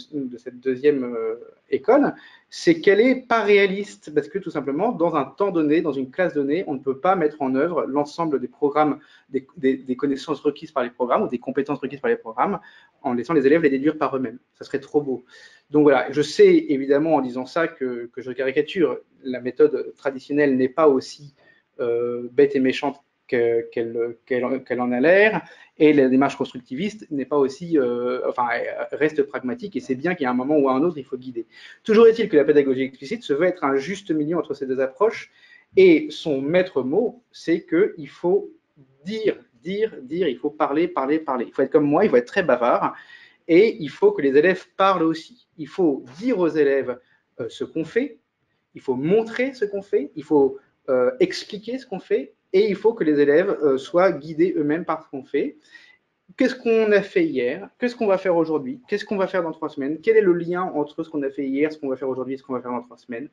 école, c'est qu'elle n'est pas réaliste, parce que tout simplement, dans un temps donné, dans une classe donnée, on ne peut pas mettre en œuvre l'ensemble des programmes, des connaissances requises par les programmes, ou des compétences requises par les programmes, en laissant les élèves les déduire par eux-mêmes. Ça serait trop beau. Donc voilà, je sais évidemment en disant ça que je caricature. La méthode traditionnelle n'est pas aussi bête et méchante qu'elle en a l'air, et la démarche constructiviste n'est pas aussi, reste pragmatique, et c'est bien qu'il y a un moment ou à un autre, il faut guider. Toujours est-il que la pédagogie explicite se veut être un juste milieu entre ces deux approches, et son maître mot, c'est qu'il faut dire, il faut parler. Il faut être comme moi, il faut être très bavard, et il faut que les élèves parlent aussi. Il faut dire aux élèves ce qu'on fait, il faut montrer ce qu'on fait, il faut expliquer ce qu'on fait, et il faut que les élèves soient guidés eux-mêmes par ce qu'on fait. Qu'est-ce qu'on a fait hier? Qu'est-ce qu'on va faire aujourd'hui? Qu'est-ce qu'on va faire dans 3 semaines? Quel est le lien entre ce qu'on a fait hier, ce qu'on va faire aujourd'hui et ce qu'on va faire dans 3 semaines?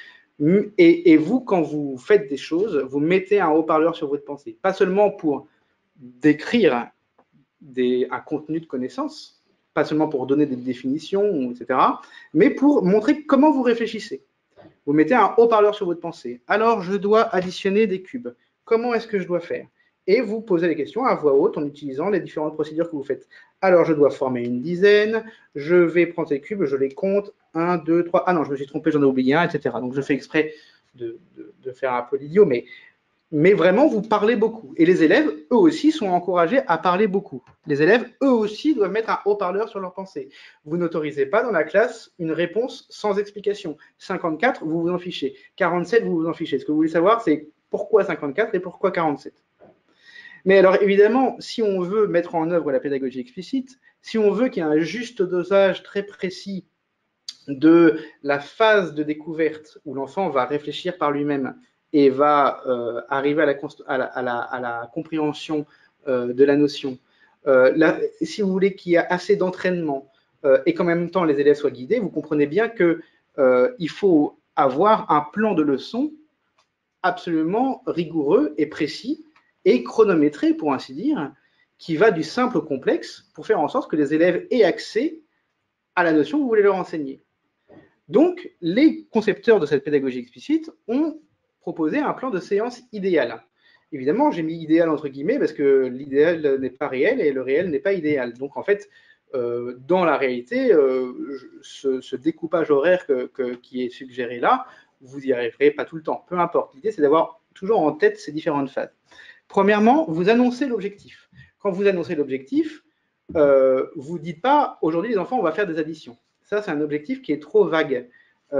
Et vous, quand vous faites des choses, vous mettez un haut-parleur sur votre pensée. Pas seulement pour décrire un contenu de connaissance, pas seulement pour donner des définitions, etc., mais pour montrer comment vous réfléchissez. Vous mettez un haut-parleur sur votre pensée. Alors, je dois additionner des cubes. Comment est-ce que je dois faire? Et vous posez les questions à voix haute en utilisant les différentes procédures que vous faites. Alors, je dois former une dizaine, je vais prendre ces cubes, je les compte, 1, 2, 3, ah non, je me suis trompé, j'en ai oublié un, etc. Donc, je fais exprès de faire un peu l'idiot, mais vraiment, vous parlez beaucoup. Et les élèves, eux aussi, sont encouragés à parler beaucoup. Les élèves, eux aussi, doivent mettre un haut-parleur sur leur pensée. Vous n'autorisez pas dans la classe une réponse sans explication. 54, vous vous en fichez. 47, vous vous en fichez. Ce que vous voulez savoir, c'est pourquoi 54 et pourquoi 47. Mais alors, évidemment, si on veut mettre en œuvre la pédagogie explicite, si on veut qu'il y ait un juste dosage très précis de la phase de découverte où l'enfant va réfléchir par lui-même et va arriver à la compréhension de la notion. Si vous voulez qu'il y ait assez d'entraînement et qu'en même temps les élèves soient guidés, vous comprenez bien qu'il faut avoir un plan de leçon absolument rigoureux et précis et chronométré, pour ainsi dire, qui va du simple au complexe pour faire en sorte que les élèves aient accès à la notion que vous voulez leur enseigner. Donc, les concepteurs de cette pédagogie explicite ont proposé un plan de séance idéal. Évidemment, j'ai mis idéal entre guillemets parce que l'idéal n'est pas réel et le réel n'est pas idéal. Donc, en fait, dans la réalité, ce découpage horaire qui est suggéré là, vous n'y arriverez pas tout le temps. Peu importe. L'idée, c'est d'avoir toujours en tête ces différentes phases. Premièrement, vous annoncez l'objectif. Quand vous annoncez l'objectif, vous ne dites pas aujourd'hui les enfants, on va faire des additions. Ça, c'est un objectif qui est trop vague.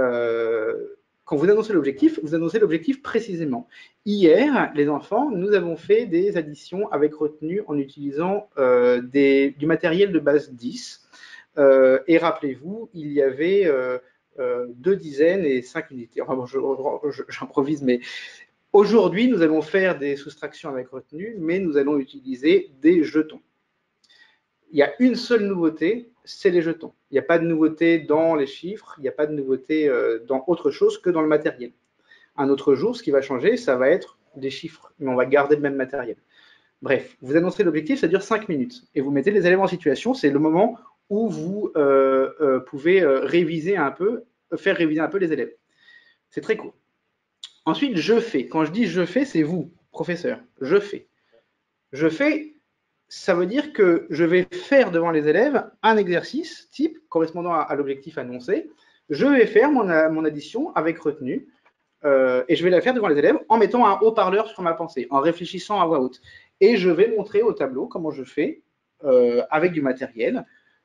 Quand vous annoncez l'objectif précisément. Hier, les enfants, nous avons fait des additions avec retenue en utilisant du matériel de base 10. Et rappelez-vous, il y avait 2 dizaines et 5 unités. Enfin bon, j'improvise, mais aujourd'hui, nous allons faire des soustractions avec retenue, mais nous allons utiliser des jetons. Il y a une seule nouveauté, c'est les jetons. Il n'y a pas de nouveauté dans les chiffres, il n'y a pas de nouveauté dans autre chose que dans le matériel. Un autre jour, ce qui va changer, ça va être des chiffres, mais on va garder le même matériel. Bref, vous annoncez l'objectif, ça dure 5 minutes. Et vous mettez les élèves en situation, c'est le moment où vous pouvez réviser un peu, faire réviser un peu les élèves. C'est très court. Ensuite, je fais. Quand je dis je fais, c'est vous, professeur. Je fais. Je fais, ça veut dire que je vais faire devant les élèves un exercice type correspondant à l'objectif annoncé. Je vais faire mon addition avec retenue et je vais la faire devant les élèves en mettant un haut-parleur sur ma pensée, en réfléchissant à voix haute. Et je vais montrer au tableau comment je fais avec du matériel.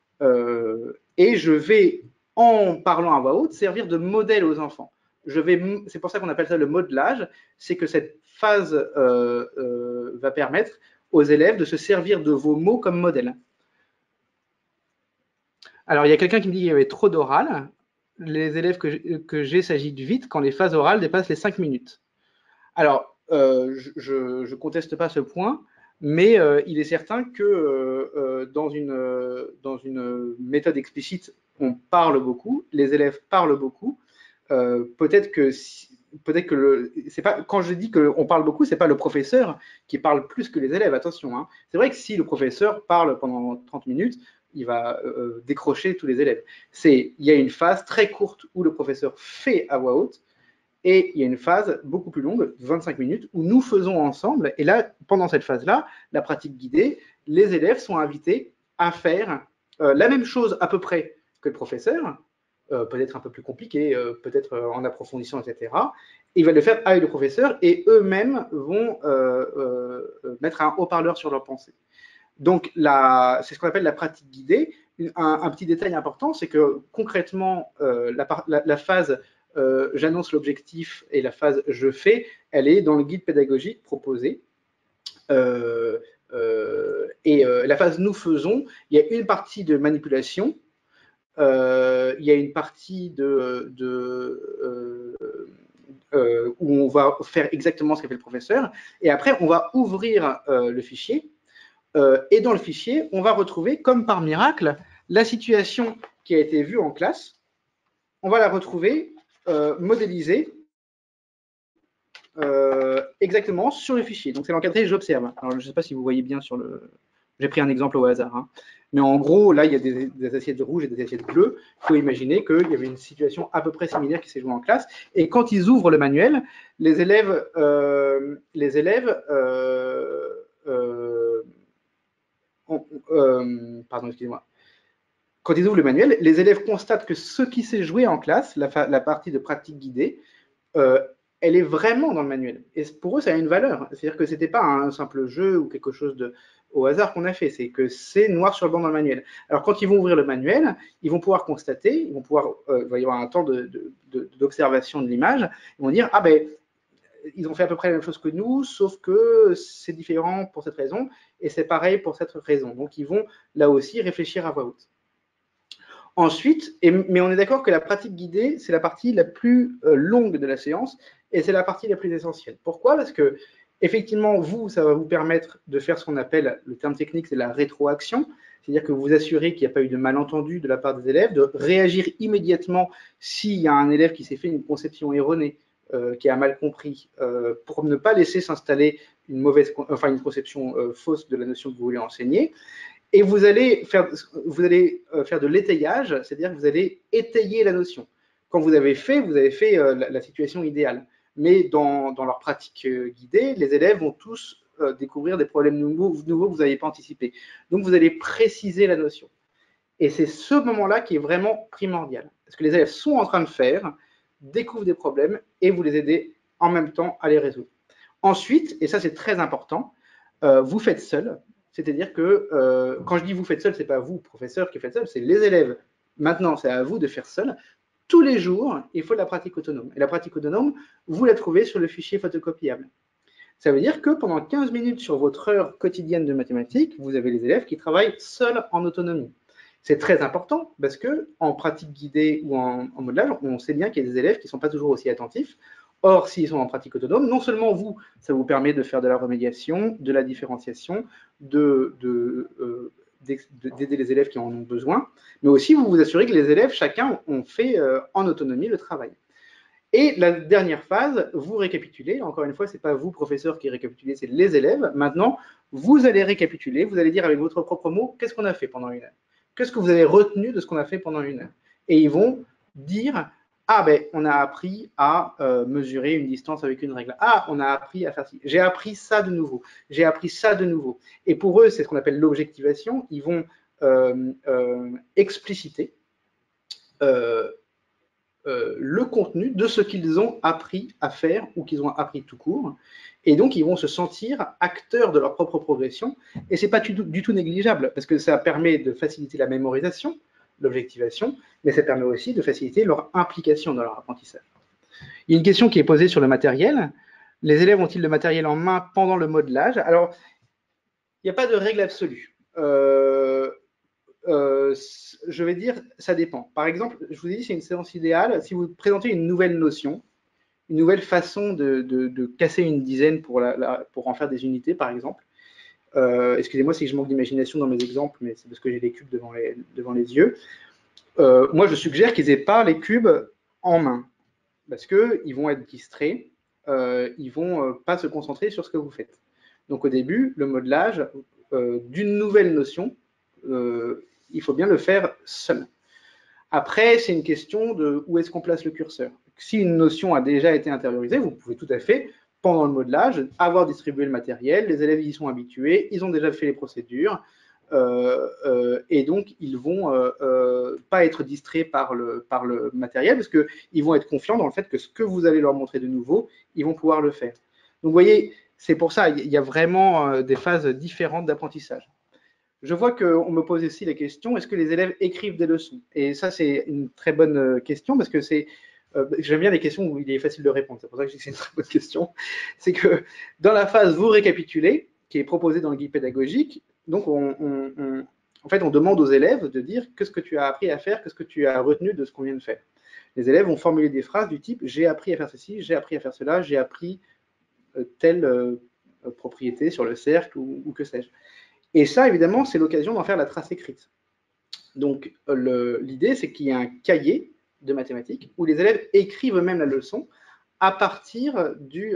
Et je vais, en parlant à voix haute, servir de modèle aux enfants. C'est pour ça qu'on appelle ça le modelage, c'est que cette phase va permettre aux élèves de se servir de vos mots comme modèle. Alors, il y a quelqu'un qui me dit qu'il y avait trop d'oral. Les élèves que j'ai s'agitent vite quand les phases orales dépassent les 5 minutes. Alors, je ne conteste pas ce point, mais il est certain que dans une méthode explicite, on parle beaucoup, les élèves parlent beaucoup. Peut-être que peut-être que c'est pas, quand je dis qu'on parle beaucoup, c'est pas le professeur qui parle plus que les élèves, attention. Hein. C'est vrai que si le professeur parle pendant 30 minutes, il va décrocher tous les élèves. Il y a une phase très courte où le professeur fait à voix haute, et il y a une phase beaucoup plus longue, 25 minutes, où nous faisons ensemble. Et là, pendant cette phase-là, la pratique guidée, les élèves sont invités à faire la même chose à peu près que le professeur, peut-être un peu plus compliqué, peut-être en approfondissant, etc. Ils veulent le faire avec le professeur et eux-mêmes vont mettre un haut-parleur sur leur pensée. Donc, c'est ce qu'on appelle la pratique guidée. Un petit détail important, c'est que concrètement, la phase j'annonce l'objectif et la phase je fais, elle est dans le guide pédagogique proposé. La phase nous faisons, il y a une partie de manipulation, il y a une partie où on va faire exactement ce qu'a fait le professeur, et après on va ouvrir le fichier, et dans le fichier, on va retrouver, comme par miracle, la situation qui a été vue en classe, on va la retrouver modélisée exactement sur le fichier. Donc c'est l'encadré j'observe. Alors je ne sais pas si vous voyez bien sur le... J'ai pris un exemple au hasard. Hein. Mais en gros, là, il y a des assiettes rouges et des assiettes bleues. Il faut imaginer qu'il y avait une situation à peu près similaire qui s'est jouée en classe. Et quand ils ouvrent le manuel, les élèves pardon, excusez-moi. Quand ils ouvrent le manuel, les élèves constatent que ce qui s'est joué en classe, la partie de pratique guidée, elle est vraiment dans le manuel. Et pour eux, ça a une valeur. C'est-à-dire que ce n'était pas un simple jeu ou quelque chose au hasard qu'on a fait. C'est que c'est noir sur le blanc dans le manuel. Alors, quand ils vont ouvrir le manuel, ils vont pouvoir constater, il va y avoir un temps d'observation de l'image. Ils vont dire, ah ben, ils ont fait à peu près la même chose que nous, sauf que c'est différent pour cette raison, et c'est pareil pour cette raison. Donc, ils vont là aussi réfléchir à voix haute. Ensuite, mais on est d'accord que la pratique guidée, c'est la partie la plus longue de la séance et c'est la partie la plus essentielle. Pourquoi? Parce que, effectivement, ça va vous permettre de faire ce qu'on appelle, le terme technique, c'est la rétroaction, c'est-à-dire que vous vous assurez qu'il n'y a pas eu de malentendu de la part des élèves, de réagir immédiatement s'il y a un élève qui s'est fait une conception erronée, qui a mal compris, pour ne pas laisser s'installer une conception fausse de la notion que vous voulez enseigner. Et vous allez faire de l'étayage, c'est-à-dire que vous allez étayer la notion. Quand vous avez fait la situation idéale. Mais dans leur pratique guidée, les élèves vont tous découvrir des problèmes nouveaux que vous n'avez pas anticipés. Donc, vous allez préciser la notion. Et c'est ce moment-là qui est vraiment primordial. Parce que les élèves sont en train de faire, découvrent des problèmes, et vous les aidez en même temps à les résoudre. Ensuite, et ça c'est très important, vous faites seul. C'est-à-dire que quand je dis vous faites seul, ce n'est pas vous, professeur, qui faites seul, c'est les élèves. Maintenant, c'est à vous de faire seul. Tous les jours, il faut de la pratique autonome. Et la pratique autonome, vous la trouvez sur le fichier photocopiable. Ça veut dire que pendant 15 minutes sur votre heure quotidienne de mathématiques, vous avez les élèves qui travaillent seuls en autonomie. C'est très important parce qu'en pratique guidée ou en modelage, on sait bien qu'il y a des élèves qui ne sont pas toujours aussi attentifs. Or, s'ils sont en pratique autonome, non seulement ça vous permet de faire de la remédiation, de la différenciation, d'aider les élèves qui en ont besoin, mais aussi vous vous assurez que les élèves, chacun, ont fait en autonomie le travail. Et la dernière phase, vous récapitulez. Encore une fois, ce n'est pas vous, professeur, qui récapitulez, c'est les élèves. Maintenant, vous allez récapituler, vous allez dire avec votre propre mot, qu'est-ce qu'on a fait pendant une heure? Qu'est-ce que vous avez retenu de ce qu'on a fait pendant une heure? Et ils vont dire, ah ben, on a appris à mesurer une distance avec une règle. Ah, on a appris à faire ci. J'ai appris ça de nouveau. J'ai appris ça de nouveau. Et pour eux, c'est ce qu'on appelle l'objectivation. Ils vont expliciter le contenu de ce qu'ils ont appris à faire ou qu'ils ont appris tout court. Et donc, ils vont se sentir acteurs de leur propre progression. Et ce n'est pas du tout négligeable, parce que ça permet de faciliter la mémorisation, l'objectivation, mais ça permet aussi de faciliter leur implication dans leur apprentissage. Il y a une question qui est posée sur le matériel. Les élèves ont-ils le matériel en main pendant le modelage? Alors, il n'y a pas de règle absolue. Je vais dire, ça dépend. Par exemple, je vous ai dit, c'est une séance idéale. Si vous présentez une nouvelle notion, une nouvelle façon de casser une dizaine pour en faire des unités, par exemple. Excusez-moi si je manque d'imagination dans mes exemples, mais c'est parce que j'ai les cubes devant les yeux. Moi, je suggère qu'ils n'aient pas les cubes en main. parce qu'ils vont être distraits, ils vont pas se concentrer sur ce que vous faites. Donc au début, le modelage d'une nouvelle notion, il faut bien le faire seul. Après, c'est une question de où est-ce qu'on place le curseur. Si une notion a déjà été intériorisée, vous pouvez tout à fait, pendant le modelage, avoir distribué le matériel, les élèves y sont habitués, ils ont déjà fait les procédures, et donc ils vont pas être distraits par le matériel, parce qu'ils vont être confiants dans le fait que ce que vous allez leur montrer de nouveau, ils vont pouvoir le faire. Donc vous voyez, c'est pour ça, il y a vraiment des phases différentes d'apprentissage. Je vois qu'on me pose aussi la question, est-ce que les élèves écrivent des leçons? Et ça, c'est une très bonne question, parce que j'aime bien les questions où il est facile de répondre, c'est pour ça que je dis que c'est une très bonne question. C'est que dans la phase vous récapitulez, qui est proposée dans le guide pédagogique, donc en fait, on demande aux élèves de dire qu'est-ce que tu as appris à faire, qu'est-ce que tu as retenu de ce qu'on vient de faire. Les élèves vont formuler des phrases du type j'ai appris à faire ceci, j'ai appris à faire cela, j'ai appris telle propriété sur le cercle ou que sais-je. Et ça, évidemment, c'est l'occasion d'en faire la trace écrite. Donc, l'idée, c'est qu'il y ait un cahier de mathématiques où les élèves écrivent eux-mêmes la leçon à partir de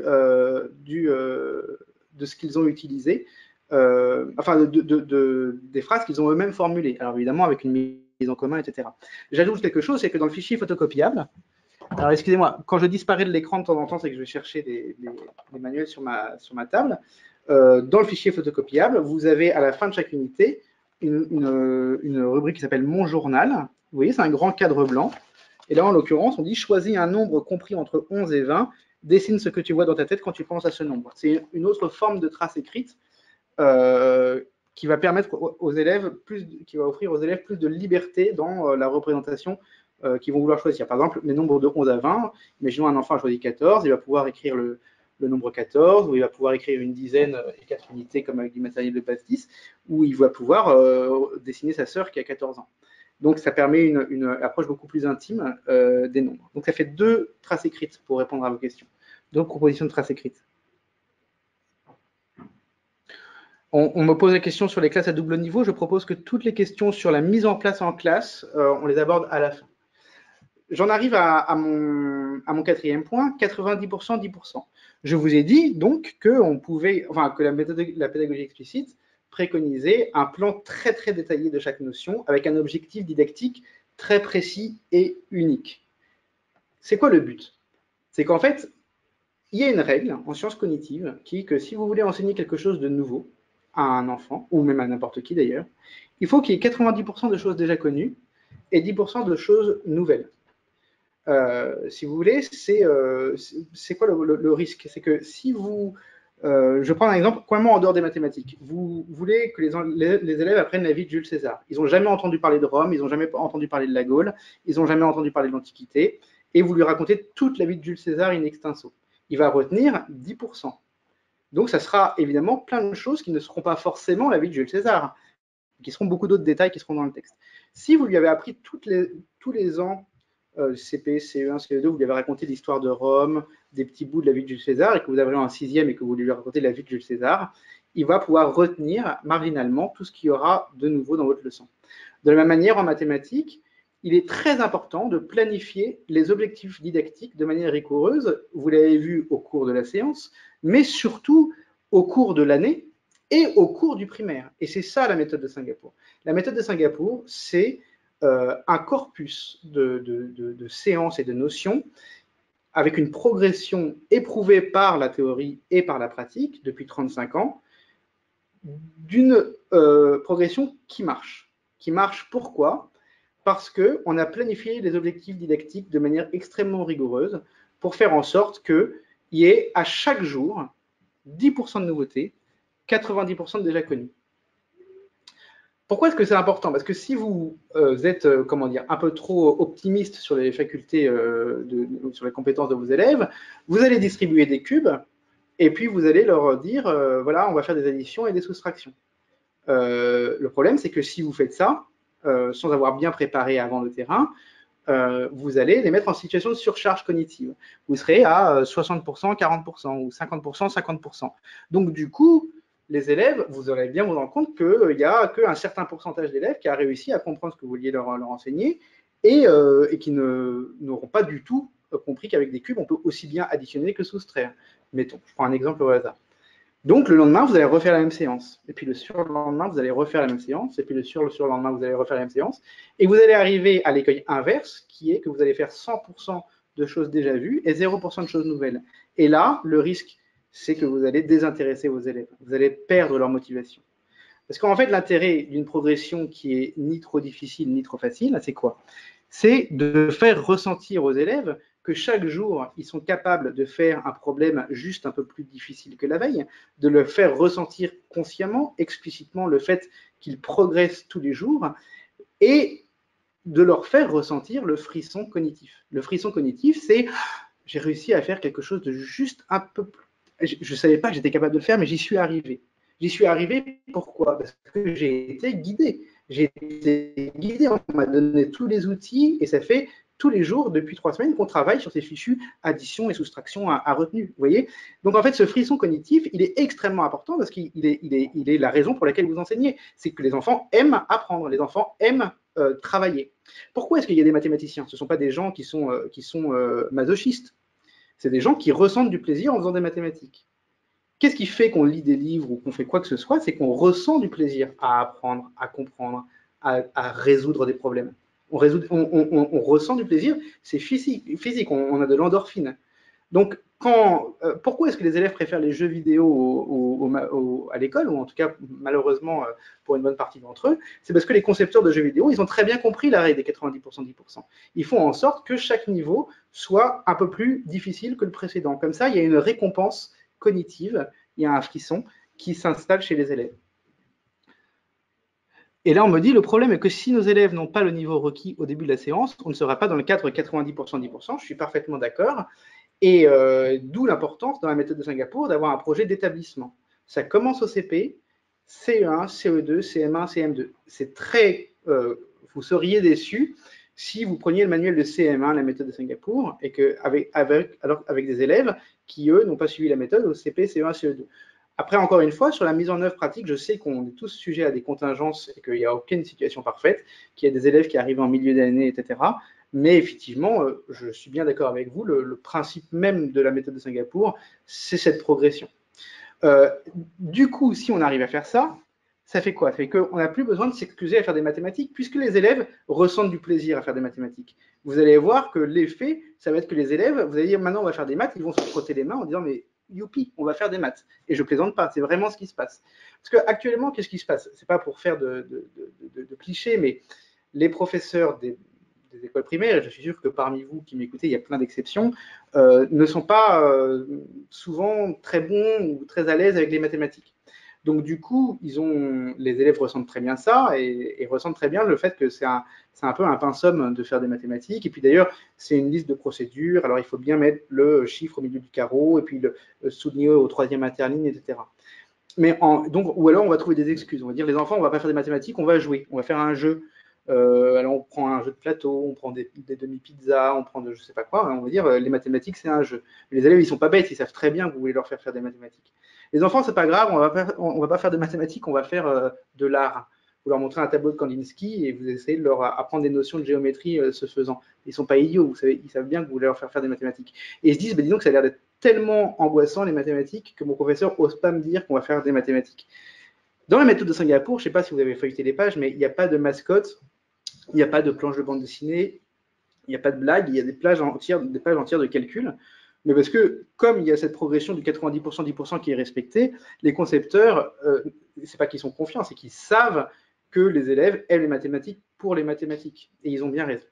ce qu'ils ont utilisé, enfin, des phrases qu'ils ont eux-mêmes formulées. Alors, évidemment, avec une mise en commun, etc. J'ajoute quelque chose, c'est que dans le fichier photocopiable, alors, excusez-moi, quand je disparais de l'écran de temps en temps, c'est que je vais chercher des manuels sur ma table. Dans le fichier photocopiable, vous avez à la fin de chaque unité une rubrique qui s'appelle Mon journal. Vous voyez, c'est un grand cadre blanc. Et là, en l'occurrence, on dit choisis un nombre compris entre 11 et 20, dessine ce que tu vois dans ta tête quand tu penses à ce nombre. C'est une autre forme de trace écrite qui va permettre aux élèves qui va offrir aux élèves plus de liberté dans la représentation qu'ils vont vouloir choisir. Par exemple, les nombres de 11 à 20, imaginons un enfant a choisi 14, il va pouvoir écrire le nombre 14, ou il va pouvoir écrire une dizaine et 4 unités comme avec du matériel de base 10, ou il va pouvoir dessiner sa sœur qui a 14 ans. Donc ça permet une approche beaucoup plus intime des nombres. Donc ça fait 2 traces écrites pour répondre à vos questions. 2 propositions de traces écrites. On me pose la question sur les classes à double niveau. Je propose que toutes les questions sur la mise en place en classe, on les aborde à la fin. J'en arrive à mon 4e point, 90%, 10%. Je vous ai dit donc que la pédagogie explicite préconisait un plan très très détaillé de chaque notion avec un objectif didactique très précis et unique. C'est quoi le but? C'est qu'en fait, il y a une règle en sciences cognitives qui est que si vous voulez enseigner quelque chose de nouveau à un enfant, ou même à n'importe qui d'ailleurs, il faut qu'il y ait 90% de choses déjà connues et 10% de choses nouvelles. Si vous voulez, c'est quoi le risque? C'est que si vous... je prends un exemple complètement en dehors des mathématiques. Vous voulez que les élèves apprennent la vie de Jules César. Ils n'ont jamais entendu parler de Rome, ils n'ont jamais entendu parler de la Gaule, ils n'ont jamais entendu parler de l'Antiquité, et vous lui racontez toute la vie de Jules César in extenso. Il va retenir 10%. Donc ça sera évidemment plein de choses qui ne seront pas forcément la vie de Jules César, qui seront beaucoup d'autres détails qui seront dans le texte. Si vous lui avez appris tous les ans CP, CE1, CE2, vous lui avez raconté l'histoire de Rome, des petits bouts de la vie de Jules César, et que vous avez en 6e et que vous lui racontez la vie de Jules César, il va pouvoir retenir marginalement tout ce qu'il y aura de nouveau dans votre leçon. De la même manière, en mathématiques, il est très important de planifier les objectifs didactiques de manière rigoureuse, vous l'avez vu au cours de la séance, mais surtout au cours de l'année et au cours du primaire. Et c'est ça la méthode de Singapour. La méthode de Singapour, c'est un corpus de séances et de notions avec une progression éprouvée par la théorie et par la pratique depuis 35 ans, d'une progression qui marche. Qui marche pourquoi? Parce qu'on a planifié les objectifs didactiques de manière extrêmement rigoureuse pour faire en sorte qu'il y ait à chaque jour 10% de nouveautés, 90% de déjà connus. Pourquoi est-ce que c'est important? Parce que si vous êtes un peu trop optimiste sur les facultés, sur les compétences de vos élèves, vous allez distribuer des cubes et puis vous allez leur dire voilà, on va faire des additions et des soustractions. Le problème, c'est que si vous faites ça, sans avoir bien préparé avant le terrain, vous allez les mettre en situation de surcharge cognitive. Vous serez à 60%, 40% ou 50%, 50%. Donc du coup, les élèves, vous allez bien vous rendre compte qu'il n'y a qu'un certain pourcentage d'élèves qui a réussi à comprendre ce que vous vouliez leur enseigner et qui n'auront pas du tout compris qu'avec des cubes, on peut aussi bien additionner que soustraire. Mettons, je prends un exemple au hasard. Donc, le lendemain, vous allez refaire la même séance. Et puis, le surlendemain, vous allez refaire la même séance. Et puis, le surlendemain, vous allez refaire la même séance. Et vous allez arriver à l'écueil inverse, qui est que vous allez faire 100% de choses déjà vues et 0% de choses nouvelles. Et là, le risque, c'est que vous allez désintéresser vos élèves. Vous allez perdre leur motivation. Parce qu'en fait, l'intérêt d'une progression qui est ni trop difficile ni trop facile, c'est quoi? C'est de faire ressentir aux élèves que chaque jour, ils sont capables de faire un problème juste un peu plus difficile que la veille, de le faire ressentir consciemment, explicitement, le fait qu'ils progressent tous les jours, et de leur faire ressentir le frisson cognitif. Le frisson cognitif, c'est « j'ai réussi à faire quelque chose de juste un peu plus… » Je ne savais pas que j'étais capable de le faire, mais j'y suis arrivé. J'y suis arrivé, pourquoi? Parce que j'ai été guidé. J'ai été guidé, on m'a donné tous les outils, et ça fait tous les jours, depuis 3 semaines, qu'on travaille sur ces fichus addition et soustraction à retenue. Vous voyez? Donc en fait, ce frisson cognitif, il est extrêmement important parce qu'il est la raison pour laquelle vous enseignez. C'est que les enfants aiment apprendre, les enfants aiment travailler. Pourquoi est-ce qu'il y a des mathématiciens? Ce ne sont pas des gens qui sont masochistes. C'est des gens qui ressentent du plaisir en faisant des mathématiques. Qu'est-ce qui fait qu'on lit des livres ou qu'on fait quoi que ce soit? C'est qu'on ressent du plaisir à apprendre, à comprendre, à résoudre des problèmes. On ressent du plaisir, c'est physique, on a de l'endorphine. Donc, pourquoi est-ce que les élèves préfèrent les jeux vidéo à l'école, ou en tout cas, malheureusement, pour une bonne partie d'entre eux? C'est parce que les concepteurs de jeux vidéo, ils ont très bien compris la règle des 90%, 10%. Ils font en sorte que chaque niveau soit un peu plus difficile que le précédent. Comme ça, il y a une récompense cognitive, il y a un frisson qui s'installe chez les élèves. Et là, on me dit, le problème est que si nos élèves n'ont pas le niveau requis au début de la séance, on ne sera pas dans le cadre 90%, 10%, je suis parfaitement d'accord. Et d'où l'importance dans la méthode de Singapour d'avoir un projet d'établissement. Ça commence au CP, CE1, CE2, CM1, CM2. C'est très… vous seriez déçus si vous preniez le manuel de CM1, la méthode de Singapour, et avec des élèves qui, eux, n'ont pas suivi la méthode au CP, CE1, CE2. Après, encore une fois, sur la mise en œuvre pratique, je sais qu'on est tous sujets à des contingences et qu'il n'y a aucune situation parfaite, qu'il y a des élèves qui arrivent en milieu d'année, etc. Mais effectivement, je suis bien d'accord avec vous, le principe même de la méthode de Singapour, c'est cette progression. Du coup, si on arrive à faire ça, ça fait quoi? Ça fait qu'on n'a plus besoin de s'excuser à faire des mathématiques, puisque les élèves ressentent du plaisir à faire des mathématiques. Vous allez voir que l'effet, ça va être que les élèves, vous allez dire maintenant on va faire des maths, ils vont se frotter les mains en disant mais youpi, on va faire des maths. Et je plaisante pas, c'est vraiment ce qui se passe. Parce qu'actuellement, qu'est-ce qui se passe? C'est pas pour faire de clichés, mais les professeurs des écoles primaires, et je suis sûr que parmi vous qui m'écoutez, il y a plein d'exceptions, ne sont pas souvent très bons ou très à l'aise avec les mathématiques. Donc du coup, les élèves ressentent très bien ça et ressentent très bien le fait que c'est un peu un pinceum de faire des mathématiques. Et puis d'ailleurs, c'est une liste de procédures. Alors il faut bien mettre le chiffre au milieu du carreau et puis le souligner au 3e interligne, etc. Ou alors on va trouver des excuses. On va dire les enfants, on va pas faire des mathématiques, on va jouer, on va faire un jeu. Alors on prend un jeu de plateau, on prend des demi-pizzas, on prend je sais pas quoi. On va dire les mathématiques c'est un jeu. Mais les élèves ils sont pas bêtes, ils savent très bien que vous voulez leur faire des mathématiques. Les enfants c'est pas grave, on va pas faire de mathématiques, on va faire de l'art. Vous leur montrez un tableau de Kandinsky et vous essayez de leur apprendre des notions de géométrie ce faisant. Ils sont pas idiots, ils savent bien que vous voulez leur faire des mathématiques. Et ils se disent, dis donc ça a l'air d'être tellement angoissant les mathématiques que mon professeur n'ose pas me dire qu'on va faire des mathématiques. Dans la méthode de Singapour, je ne sais pas si vous avez feuilleté les pages, mais il n'y a pas de mascotte, il n'y a pas de planche de bande dessinée, il n'y a pas de blague, il y a des pages entières de calcul. Mais parce que, comme il y a cette progression du 90%, 10% qui est respectée, les concepteurs, c'est pas qu'ils sont confiants, c'est qu'ils savent que les élèves aiment les mathématiques pour les mathématiques. Et ils ont bien raison.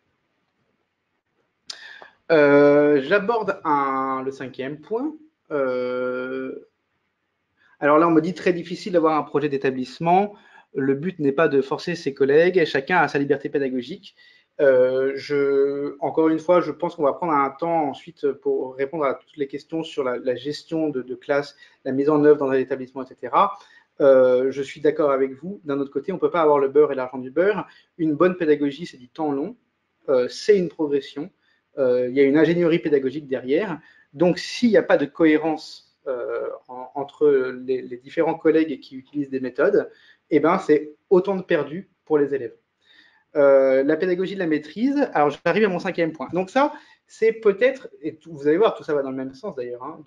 J'aborde le 5e point. Alors là, on me dit très difficile d'avoir un projet d'établissement. Le but n'est pas de forcer ses collègues, chacun a sa liberté pédagogique. Encore une fois, je pense qu'on va prendre un temps ensuite pour répondre à toutes les questions sur la gestion de classe, la mise en œuvre dans un établissement, etc. Je suis d'accord avec vous. D'un autre côté, on ne peut pas avoir le beurre et l'argent du beurre. Une bonne pédagogie, c'est du temps long. C'est une progression. Il y a une ingénierie pédagogique derrière. Donc, s'il n'y a pas de cohérence entre les différents collègues qui utilisent des méthodes, eh ben, c'est autant de perdus pour les élèves. la pédagogie de la maîtrise. Alors, j'arrive à mon 5e point. Donc ça, c'est peut-être, et vous allez voir, tout ça va dans le même sens d'ailleurs, hein,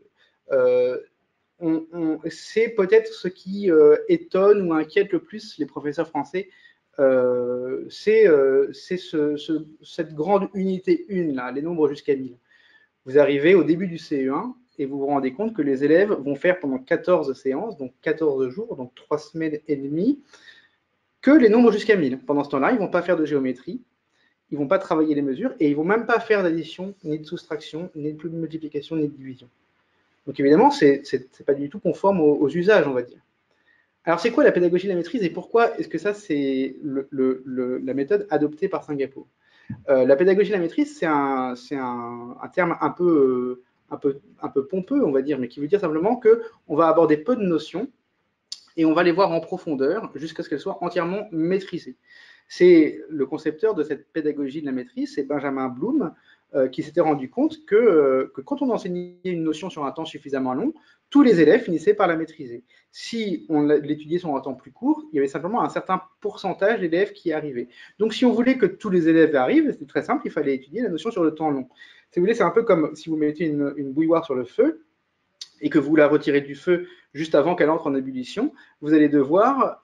c'est peut-être ce qui étonne ou inquiète le plus les professeurs français. C'est cette grande unité 1, là, les nombres jusqu'à 1000. Vous arrivez au début du CE1 et vous vous rendez compte que les élèves vont faire pendant 14 séances, donc 14 jours, donc 3 semaines et demie, que les nombres jusqu'à 1000. Pendant ce temps-là, ils ne vont pas faire de géométrie, ils ne vont pas travailler les mesures et ils ne vont même pas faire d'addition, ni de soustraction, ni de multiplication, ni de division. Donc évidemment, ce n'est pas du tout conforme aux usages, on va dire. Alors c'est quoi la pédagogie de la maîtrise et pourquoi est-ce que ça c'est la méthode adoptée par Singapour? La pédagogie de la maîtrise, c'est un terme un peu pompeux, on va dire, mais qui veut dire simplement qu'on va aborder peu de notions et on va les voir en profondeur jusqu'à ce qu'elles soient entièrement maîtrisées. C'est le concepteur de cette pédagogie de la maîtrise, c'est Benjamin Bloom, qui s'était rendu compte que quand on enseignait une notion sur un temps suffisamment long, tous les élèves finissaient par la maîtriser. Si on l'étudiait sur un temps plus court, il y avait simplement un certain pourcentage d'élèves qui y arrivaient. Donc si on voulait que tous les élèves arrivent, c'était très simple, il fallait étudier la notion sur le temps long. Si vous voulez, c'est un peu comme si vous mettez une bouilloire sur le feu, et que vous la retirez du feu juste avant qu'elle entre en ébullition, vous allez devoir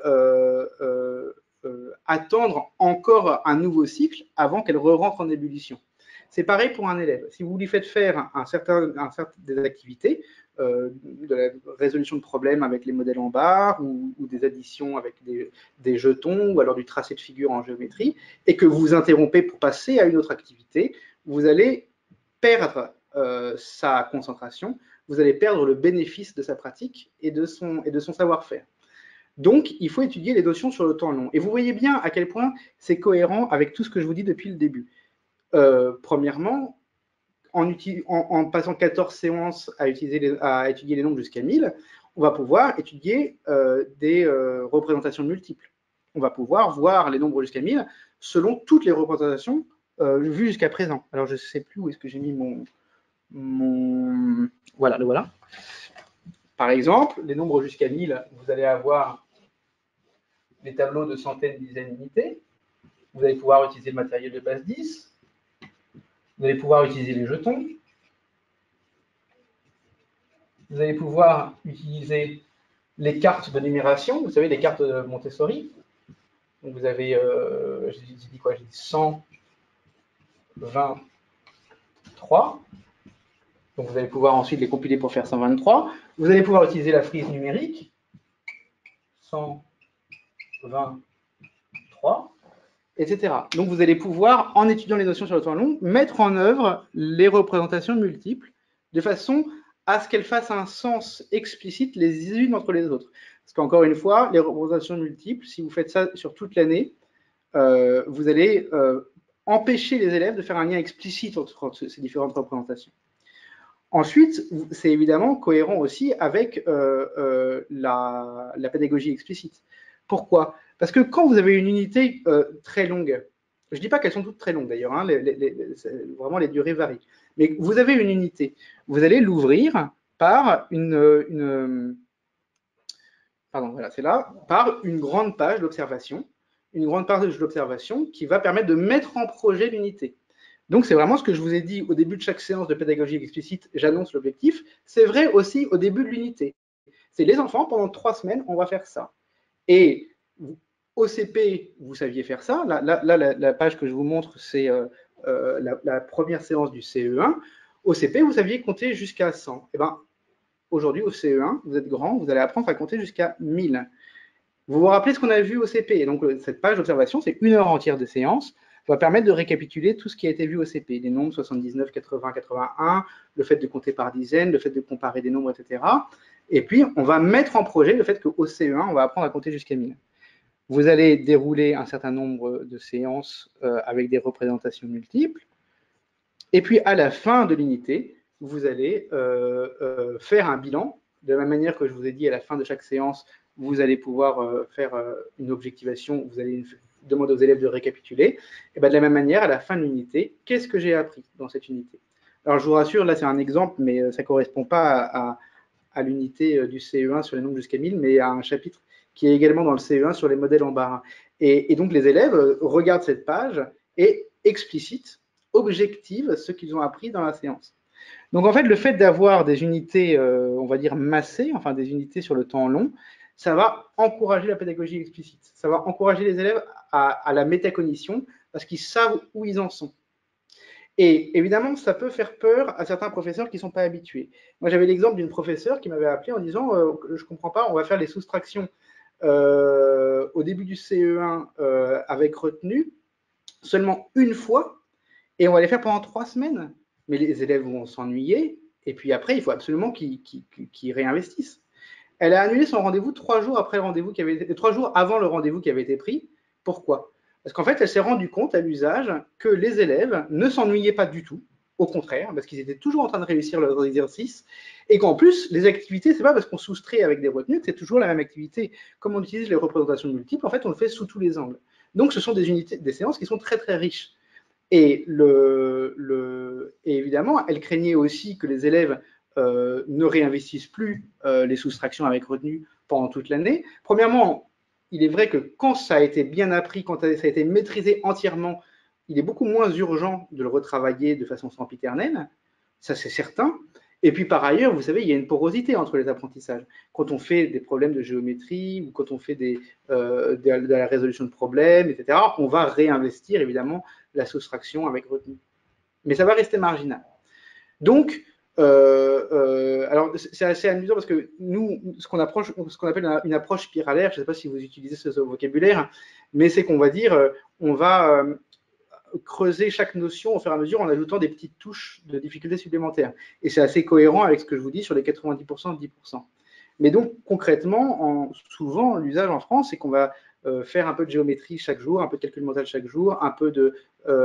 attendre encore un nouveau cycle avant qu'elle re-rentre en ébullition. C'est pareil pour un élève. Si vous lui faites faire des activités, de la résolution de problèmes avec les modèles en barre ou des additions avec des jetons ou alors du tracé de figure en géométrie, et que vous interrompez pour passer à une autre activité, vous allez perdre sa concentration, vous allez perdre le bénéfice de sa pratique et de son savoir-faire. Donc, il faut étudier les notions sur le temps long. Et vous voyez bien à quel point c'est cohérent avec tout ce que je vous dis depuis le début. Premièrement, en passant 14 séances à étudier les nombres jusqu'à 1000, on va pouvoir étudier des représentations multiples. On va pouvoir voir les nombres jusqu'à 1000 selon toutes les représentations vues jusqu'à présent. Alors, je ne sais plus où est-ce que j'ai mis voilà, le voilà. Par exemple, les nombres jusqu'à 1000, vous allez avoir des tableaux de centaines, dizaines d'unités. Vous allez pouvoir utiliser le matériel de base 10. Vous allez pouvoir utiliser les jetons. Vous allez pouvoir utiliser les cartes de numération. Vous savez, les cartes de Montessori. Donc vous avez, j'ai dit quoi? J'ai dit 123. Donc vous allez pouvoir ensuite les compiler pour faire 123. Vous allez pouvoir utiliser la frise numérique. 123, etc. Donc vous allez pouvoir, en étudiant les notions sur le temps long, mettre en œuvre les représentations multiples de façon à ce qu'elles fassent un sens explicite les unes entre les autres. Parce qu'encore une fois, les représentations multiples, si vous faites ça sur toute l'année, vous allez empêcher les élèves de faire un lien explicite entre ces différentes représentations. Ensuite, c'est évidemment cohérent aussi avec la pédagogie explicite. Pourquoi? Parce que quand vous avez une unité très longue, je ne dis pas qu'elles sont toutes très longues d'ailleurs, hein, vraiment les durées varient, mais vous avez une unité, vous allez l'ouvrir par pardon, voilà, c'est là, par une grande page d'observation, qui va permettre de mettre en projet l'unité. Donc, c'est vraiment ce que je vous ai dit au début de chaque séance de pédagogie explicite, j'annonce l'objectif. C'est vrai aussi au début de l'unité. C'est les enfants, pendant 3 semaines, on va faire ça. Et au CP, vous saviez faire ça. Là, la page que je vous montre, c'est la première séance du CE1. Au CP, vous saviez compter jusqu'à 100. Et bien, aujourd'hui, au CE1, vous êtes grand, vous allez apprendre à compter jusqu'à 1000. Vous vous rappelez ce qu'on a vu au CP. Et donc, cette page d'observation, c'est 1 heure entière de séance, va permettre de récapituler tout ce qui a été vu au CP, les nombres 79, 80, 81, le fait de compter par dizaines, le fait de comparer des nombres, etc. Et puis, on va mettre en projet le fait qu'au CE1, on va apprendre à compter jusqu'à 1000. Vous allez dérouler un certain nombre de séances avec des représentations multiples. Et puis, à la fin de l'unité, vous allez faire un bilan. De la même manière que je vous ai dit, à la fin de chaque séance, vous allez pouvoir faire une objectivation, vous allez demander aux élèves de récapituler. Et bien, de la même manière, à la fin de l'unité, qu'est-ce que j'ai appris dans cette unité? Alors, je vous rassure, là, c'est un exemple, mais ça ne correspond pas à l'unité du CE1 sur les nombres jusqu'à 1000, mais à un chapitre qui est également dans le CE1 sur les modèles en barre. Et donc, les élèves regardent cette page et explicitent, objectivent ce qu'ils ont appris dans la séance. Donc, en fait, le fait d'avoir des unités, on va dire, massées, enfin des unités sur le temps long, ça va encourager la pédagogie explicite. Ça va encourager les élèves à la métacognition parce qu'ils savent où ils en sont. Et évidemment, ça peut faire peur à certains professeurs qui ne sont pas habitués. Moi, j'avais l'exemple d'une professeure qui m'avait appelé en disant je ne comprends pas, on va faire les soustractions au début du CE1 avec retenue seulement une fois et on va les faire pendant 3 semaines. Mais les élèves vont s'ennuyer et puis après, il faut absolument qu'ils réinvestissent. Elle a annulé son rendez-vous 3 jours après le rendez-vous qui avait été, 3 jours avant le rendez-vous qui avait été pris. Pourquoi? Parce qu'en fait, elle s'est rendue compte à l'usage que les élèves ne s'ennuyaient pas du tout, au contraire, parce qu'ils étaient toujours en train de réussir leurs exercices, et qu'en plus, les activités, c'est pas parce qu'on soustrait avec des retenues que c'est toujours la même activité. Comme on utilise les représentations multiples, en fait, on le fait sous tous les angles. Donc, ce sont des unités, des séances qui sont très très riches. Et, et évidemment, elle craignait aussi que les élèves ne réinvestissent plus les soustractions avec retenue pendant toute l'année. Premièrement, il est vrai que quand ça a été bien appris, quand ça a été maîtrisé entièrement, il est beaucoup moins urgent de le retravailler de façon sempiternelle, ça c'est certain. Et puis par ailleurs, vous savez, il y a une porosité entre les apprentissages. Quand on fait des problèmes de géométrie ou quand on fait de la résolution de problèmes, etc., on va réinvestir évidemment la soustraction avec retenue. Mais ça va rester marginal. Donc, alors c'est assez amusant parce que nous, ce qu'on appelle une approche spiralaire, je ne sais pas si vous utilisez ce vocabulaire, mais c'est qu'on va dire, on va creuser chaque notion au fur et à mesure en ajoutant des petites touches de difficultés supplémentaires. Et c'est assez cohérent avec ce que je vous dis sur les 90% de 10%. Mais donc, concrètement, souvent, l'usage en France, c'est qu'on va faire un peu de géométrie chaque jour, un peu de calcul mental chaque jour, un peu de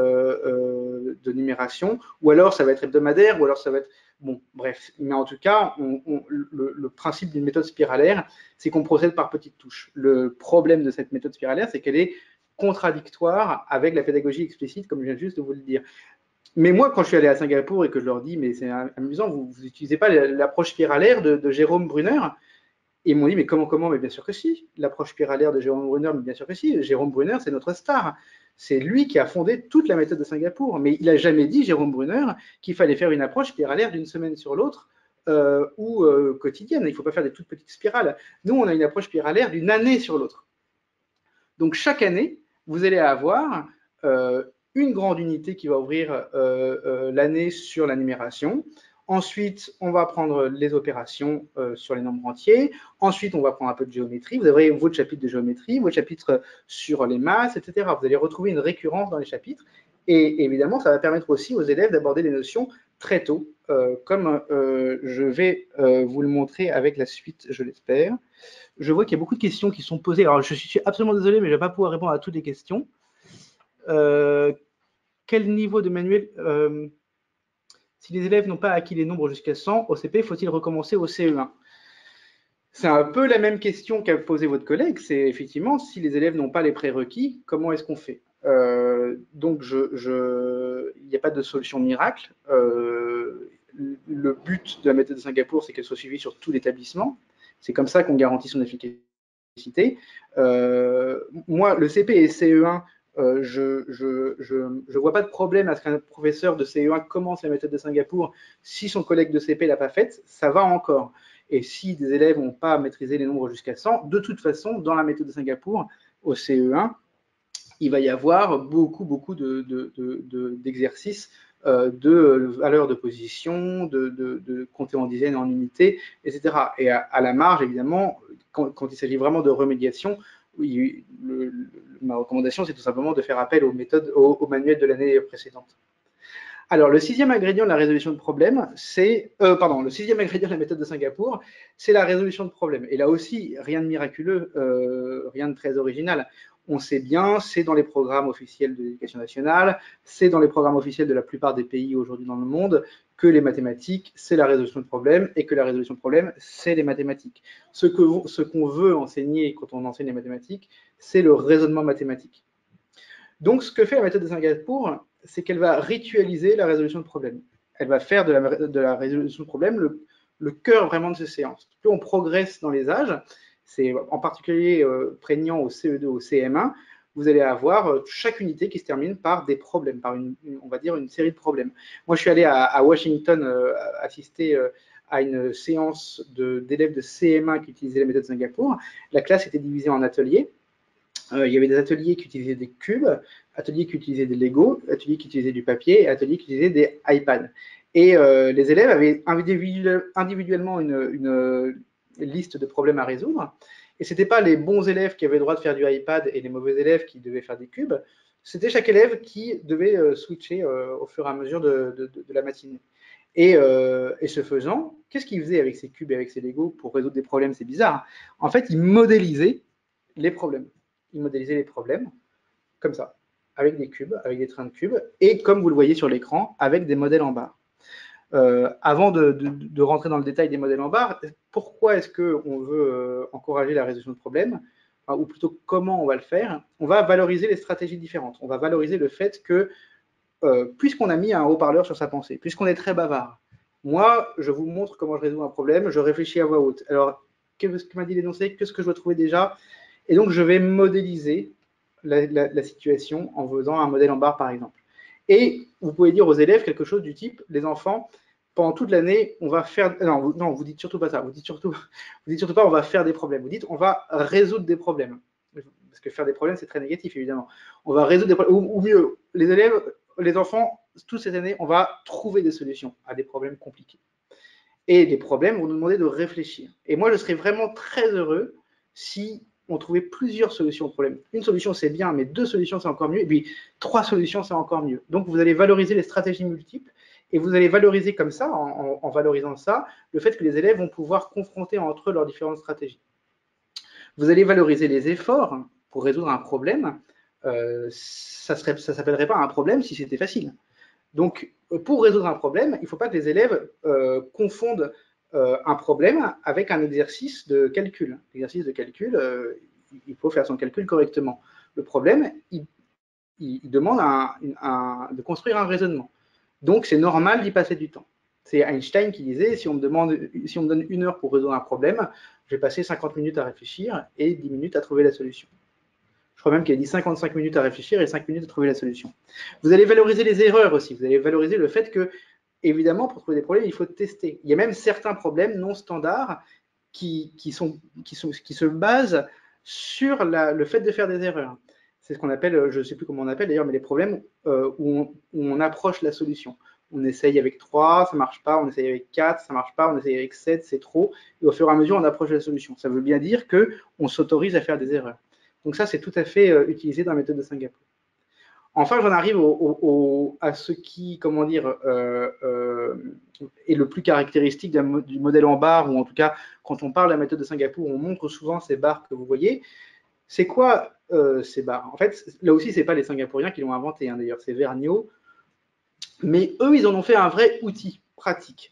numération, ou alors ça va être hebdomadaire, ou alors ça va être... Bon, bref. Mais en tout cas, le principe d'une méthode spiralaire, c'est qu'on procède par petites touches. Le problème de cette méthode spiralaire, c'est qu'elle est contradictoire avec la pédagogie explicite, comme je viens juste de vous le dire. Mais moi, quand je suis allé à Singapour et que je leur dis, mais c'est amusant, vous n'utilisez pas l'approche spiralaire de Jérôme Brunner? Et ils m'ont dit, mais comment? Mais bien sûr que si. L'approche spiralaire de Jérôme Brunner, mais bien sûr que si. Jérôme Brunner, c'est notre star. C'est lui qui a fondé toute la méthode de Singapour. Mais il n'a jamais dit, Jérôme Brunner, qu'il fallait faire une approche spiralaire d'une semaine sur l'autre ou quotidienne. Il ne faut pas faire des toutes petites spirales. Nous, on a une approche spiralaire d'une année sur l'autre. Donc, chaque année, vous allez avoir une grande unité qui va ouvrir l'année sur la numération. Ensuite, on va prendre les opérations sur les nombres entiers. Ensuite, on va prendre un peu de géométrie. Vous avez votre chapitre de géométrie, votre chapitre sur les masses, etc. Vous allez retrouver une récurrence dans les chapitres. Et évidemment, ça va permettre aussi aux élèves d'aborder les notions très tôt, comme je vais vous le montrer avec la suite, je l'espère. Je vois qu'il y a beaucoup de questions qui sont posées. Alors, je suis absolument désolé, mais je ne vais pas pouvoir répondre à toutes les questions. Quel niveau de manuel si les élèves n'ont pas acquis les nombres jusqu'à 100 au CP, faut-il recommencer au CE1? C'est un peu la même question qu'a posé votre collègue. C'est effectivement, si les élèves n'ont pas les prérequis, comment est-ce qu'on fait? Donc, il n'y a pas de solution miracle. Le but de la méthode de Singapour, c'est qu'elle soit suivie sur tout l'établissement. C'est comme ça qu'on garantit son efficacité. Moi, le CP et CE1, je vois pas de problème à ce qu'un professeur de CE1 commence la méthode de Singapour si son collègue de CP l'a pas faite, ça va encore. Et si des élèves n'ont pas maîtrisé les nombres jusqu'à 100, de toute façon, dans la méthode de Singapour, au CE1, il va y avoir beaucoup d'exercices de valeurs de position, de compter en dizaines, en unités, etc. Et à la marge, évidemment, quand il s'agit vraiment de remédiation, oui, ma recommandation, c'est tout simplement de faire appel aux méthodes, au manuel de l'année précédente. Alors, le sixième ingrédient de la résolution de problème, c'est... le sixième ingrédient de la méthode de Singapour, c'est la résolution de problème. Et là aussi, rien de miraculeux, rien de très original. On sait bien, c'est dans les programmes officiels de l'éducation nationale, c'est dans les programmes officiels de la plupart des pays aujourd'hui dans le monde, que les mathématiques, c'est la résolution de problème, et que la résolution de problème, c'est les mathématiques. Ce qu'on veut enseigner quand on enseigne les mathématiques, c'est le raisonnement mathématique. Donc, ce que fait la méthode de Singapour, c'est qu'elle va ritualiser la résolution de problèmes. Elle va faire de la résolution de problèmes le cœur vraiment de ces séances. Plus on progresse dans les âges, c'est en particulier prégnant au CE2, au CM1, vous allez avoir chaque unité qui se termine par des problèmes, par on va dire une série de problèmes. Moi, je suis allé à Washington assister à une séance d'élèves de CM1 qui utilisaient la méthode Singapour. La classe était divisée en ateliers. Il y avait des ateliers qui utilisaient des cubes, ateliers qui utilisaient des Lego, ateliers qui utilisaient du papier et ateliers qui utilisaient des iPads. Et les élèves avaient individuellement une liste de problèmes à résoudre. Et ce n'était pas les bons élèves qui avaient le droit de faire du iPad et les mauvais élèves qui devaient faire des cubes. C'était chaque élève qui devait switcher au fur et à mesure de la matinée. Et ce faisant, qu'est-ce qu'il faisait avec ses cubes et avec ses Lego pour résoudre des problèmes? C'est bizarre. En fait, il modélisait les problèmes. Il modélisait les problèmes comme ça, avec des cubes, avec des trains de cubes, et comme vous le voyez sur l'écran, avec des modèles en barre. Avant de rentrer dans le détail des modèles en barre, pourquoi est-ce qu'on veut encourager la résolution de problèmes, ou plutôt comment on va le faire? On va valoriser les stratégies différentes. On va valoriser le fait que, puisqu'on a mis un haut-parleur sur sa pensée, puisqu'on est très bavard, moi, je vous montre comment je résous un problème, je réfléchis à voix haute. Alors, qu'est-ce que m'a dit l'énoncé? Qu'est-ce que je dois trouver déjà? Et donc, je vais modéliser la situation en faisant un modèle en barre, par exemple. Et vous pouvez dire aux élèves quelque chose du type, les enfants, pendant toute l'année, on va faire... Non, vous dites surtout pas ça. Vous dites surtout pas, on va faire des problèmes. Vous dites, on va résoudre des problèmes. Parce que faire des problèmes, c'est très négatif, évidemment. On va résoudre des problèmes. Ou mieux, les élèves, les enfants, toute cette année, on va trouver des solutions à des problèmes compliqués. Et les problèmes vont nous demander de réfléchir. Et moi, je serais vraiment très heureux si on trouvait plusieurs solutions au problème. Une solution, c'est bien, mais 2 solutions, c'est encore mieux. Et puis 3 solutions, c'est encore mieux. Donc, vous allez valoriser les stratégies multiples et vous allez valoriser comme ça, en valorisant ça, le fait que les élèves vont pouvoir confronter entre eux leurs différentes stratégies. Vous allez valoriser les efforts pour résoudre un problème. Ça ne s'appellerait pas un problème si c'était facile. Donc, pour résoudre un problème, il ne faut pas que les élèves confondent un problème avec un exercice de calcul. L'exercice de calcul, il faut faire son calcul correctement. Le problème, il demande de construire un raisonnement. Donc, c'est normal d'y passer du temps. C'est Einstein qui disait, si on me donne 1 heure pour résoudre un problème, je vais passer 50 minutes à réfléchir et 10 minutes à trouver la solution. Je crois même qu'il a dit 55 minutes à réfléchir et 5 minutes à trouver la solution. Vous allez valoriser les erreurs aussi. Vous allez valoriser le fait que, évidemment, pour trouver des problèmes, il faut tester. Il y a même certains problèmes non standards qui se basent sur le fait de faire des erreurs. C'est ce qu'on appelle, je ne sais plus comment on appelle d'ailleurs, mais les problèmes où on approche la solution. On essaye avec 3, ça ne marche pas, on essaye avec 4, ça ne marche pas, on essaye avec 7, c'est trop, et au fur et à mesure, on approche la solution. Ça veut bien dire qu'on s'autorise à faire des erreurs. Donc ça, c'est tout à fait utilisé dans la méthode de Singapour. Enfin, j'en arrive à ce qui, comment dire, est le plus caractéristique du modèle en barre, ou en tout cas, quand on parle de la méthode de Singapour, on montre souvent ces barres que vous voyez. C'est quoi ces barres? En fait, là aussi, ce n'est pas les Singapouriens qui l'ont inventé, hein, d'ailleurs, c'est Vergniaud. Mais eux, ils en ont fait un vrai outil pratique.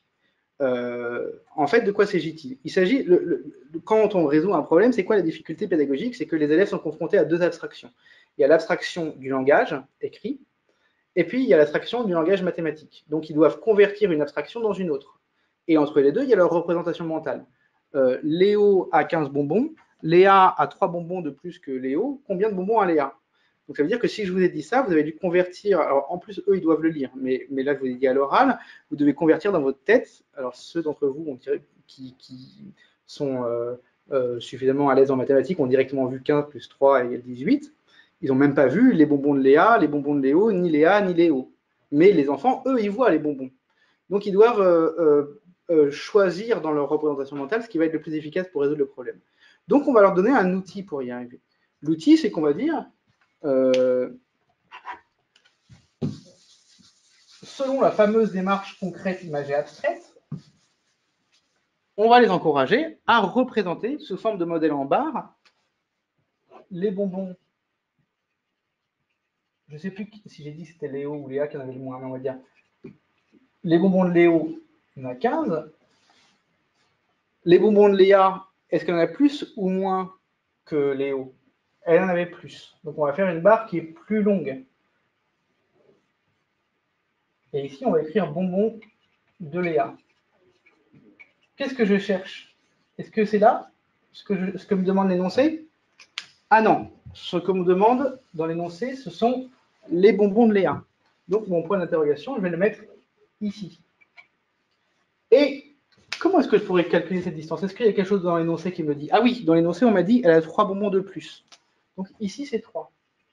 En fait, de quoi s'agit-il? Il s'agit, quand on résout un problème, c'est quoi la difficulté pédagogique? C'est que les élèves sont confrontés à 2 abstractions. Il y a l'abstraction du langage écrit, et puis il y a l'abstraction du langage mathématique. Donc, ils doivent convertir une abstraction dans une autre. Et entre les deux, il y a leur représentation mentale. Léo a 15 bonbons, Léa a 3 bonbons de plus que Léo. Combien de bonbons a Léa? Donc ça veut dire que si je vous ai dit ça, vous avez dû convertir, alors en plus eux ils doivent le lire, mais là je vous ai dit à l'oral, vous devez convertir dans votre tête, alors ceux d'entre vous qui sont suffisamment à l'aise en mathématiques ont directement vu 15 plus 3 égale 18, ils n'ont même pas vu les bonbons de Léa, les bonbons de Léo, ni Léa, ni Léo. Mais les enfants, eux, ils voient les bonbons. Donc ils doivent choisir dans leur représentation mentale ce qui va être le plus efficace pour résoudre le problème. Donc on va leur donner un outil pour y arriver. L'outil, c'est qu'on va dire, selon la fameuse démarche concrète, imagée, abstraite, on va les encourager à représenter, sous forme de modèle en barre, les bonbons. Je ne sais plus si j'ai dit que c'était Léo ou Léa qui en avait le moins, mais on va dire. Les bonbons de Léo, il y en a 15. Les bonbons de Léa, est-ce qu'il y en a plus ou moins que Léo? Elle en avait plus. Donc on va faire une barre qui est plus longue. Et ici, on va écrire bonbons de Léa. Qu'est-ce que je cherche? Est-ce que c'est là? ce que me demande l'énoncé? Ah non, ce que me demande dans l'énoncé, ce sont les bonbons de Léa. Donc mon point d'interrogation, je vais le mettre ici. Et comment est-ce que je pourrais calculer cette distance? Est-ce qu'il y a quelque chose dans l'énoncé qui me dit? Ah oui, dans l'énoncé, on m'a dit elle a 3 bonbons de plus. Donc ici, c'est 3.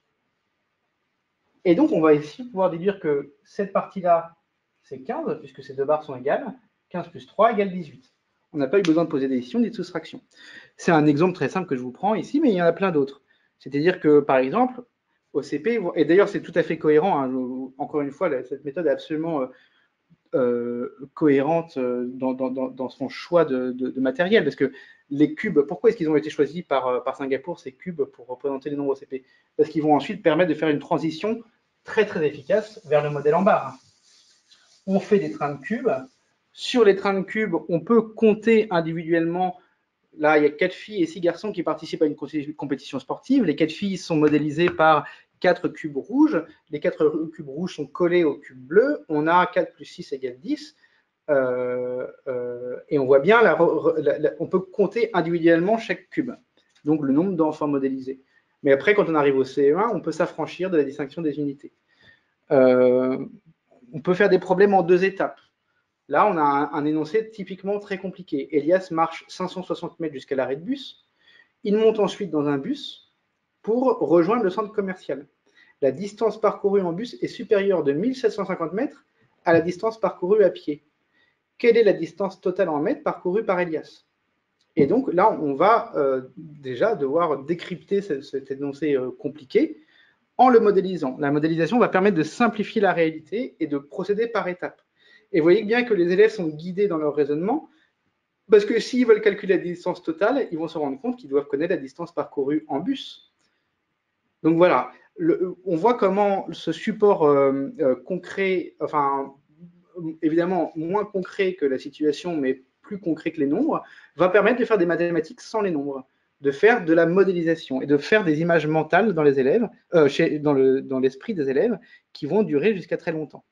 Et donc, on va ici pouvoir déduire que cette partie-là, c'est 15, puisque ces deux barres sont égales. 15 plus 3 égale 18. On n'a pas eu besoin de poser d'addition ni de soustraction. C'est un exemple très simple que je vous prends ici, mais il y en a plein d'autres. C'est-à-dire que, par exemple, au CP, et d'ailleurs c'est tout à fait cohérent, hein, encore une fois, cette méthode est absolument cohérente dans son choix de matériel, parce que les cubes, pourquoi est-ce qu'ils ont été choisis par Singapour, ces cubes, pour représenter les nombres au CP? Parce qu'ils vont ensuite permettre de faire une transition très très efficace vers le modèle en barre. On fait des trains de cubes. Sur les trains de cubes, on peut compter individuellement. Là, il y a 4 filles et 6 garçons qui participent à une compétition sportive. Les 4 filles sont modélisées par 4 cubes rouges. Les 4 cubes rouges sont collés au cube bleu. On a 4 plus 6 égale 10. Et on voit bien, on peut compter individuellement chaque cube. Donc le nombre d'enfants modélisés. Mais après, quand on arrive au CE1, on peut s'affranchir de la distinction des unités. On peut faire des problèmes en 2 étapes. Là, on a un énoncé typiquement très compliqué. Elias marche 560 mètres jusqu'à l'arrêt de bus. Il monte ensuite dans un bus pour rejoindre le centre commercial. La distance parcourue en bus est supérieure de 1750 mètres à la distance parcourue à pied. Quelle est la distance totale en mètres parcourue par Elias? Et donc là, on va déjà devoir décrypter cet énoncé compliqué en le modélisant. La modélisation va permettre de simplifier la réalité et de procéder par étapes. Et vous voyez bien que les élèves sont guidés dans leur raisonnement, parce que s'ils veulent calculer la distance totale, ils vont se rendre compte qu'ils doivent connaître la distance parcourue en bus. Donc voilà, on voit comment ce support concret, enfin, évidemment moins concret que la situation, mais plus concret que les nombres, va permettre de faire des mathématiques sans les nombres, de faire de la modélisation et de faire des images mentales dans les élèves, dans l'esprit des élèves, qui vont durer jusqu'à très longtemps.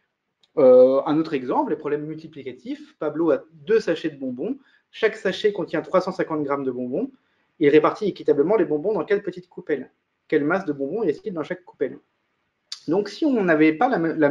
Un autre exemple, les problèmes multiplicatifs. Pablo a 2 sachets de bonbons. Chaque sachet contient 350 grammes de bonbons. Il répartit équitablement les bonbons dans 4 petites coupelles. Quelle masse de bonbons y a-t-il dans chaque coupelle? Donc, si on n'avait pas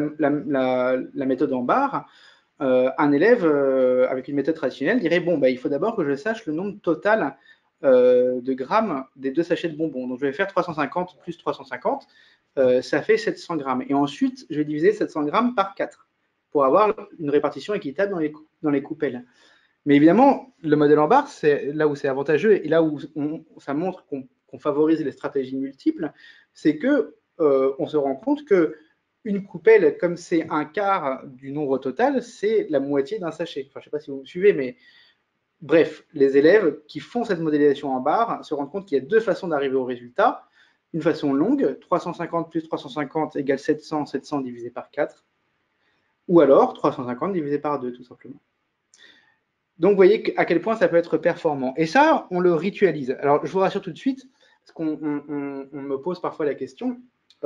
la méthode en barre, un élève avec une méthode traditionnelle dirait bon, bah, il faut d'abord que je sache le nombre total de grammes des 2 sachets de bonbons. Donc, je vais faire 350 plus 350, ça fait 700 grammes. Et ensuite, je vais diviser 700 grammes par 4 pour avoir une répartition équitable dans les coupelles. Mais évidemment, le modèle en barre, c'est là où c'est avantageux et là où ça montre qu'on favorise les stratégies multiples, c'est que on se rend compte que une coupelle, comme c'est un quart du nombre total, c'est la moitié d'un sachet. Enfin, je ne sais pas si vous me suivez, mais bref, les élèves qui font cette modélisation en barre se rendent compte qu'il y a 2 façons d'arriver au résultat. Une façon longue, 350 plus 350 égale 700, 700 divisé par 4, ou alors 350 divisé par 2, tout simplement. Donc, vous voyez à quel point ça peut être performant. Et ça, on le ritualise. Alors, je vous rassure tout de suite, parce qu'on me pose parfois la question,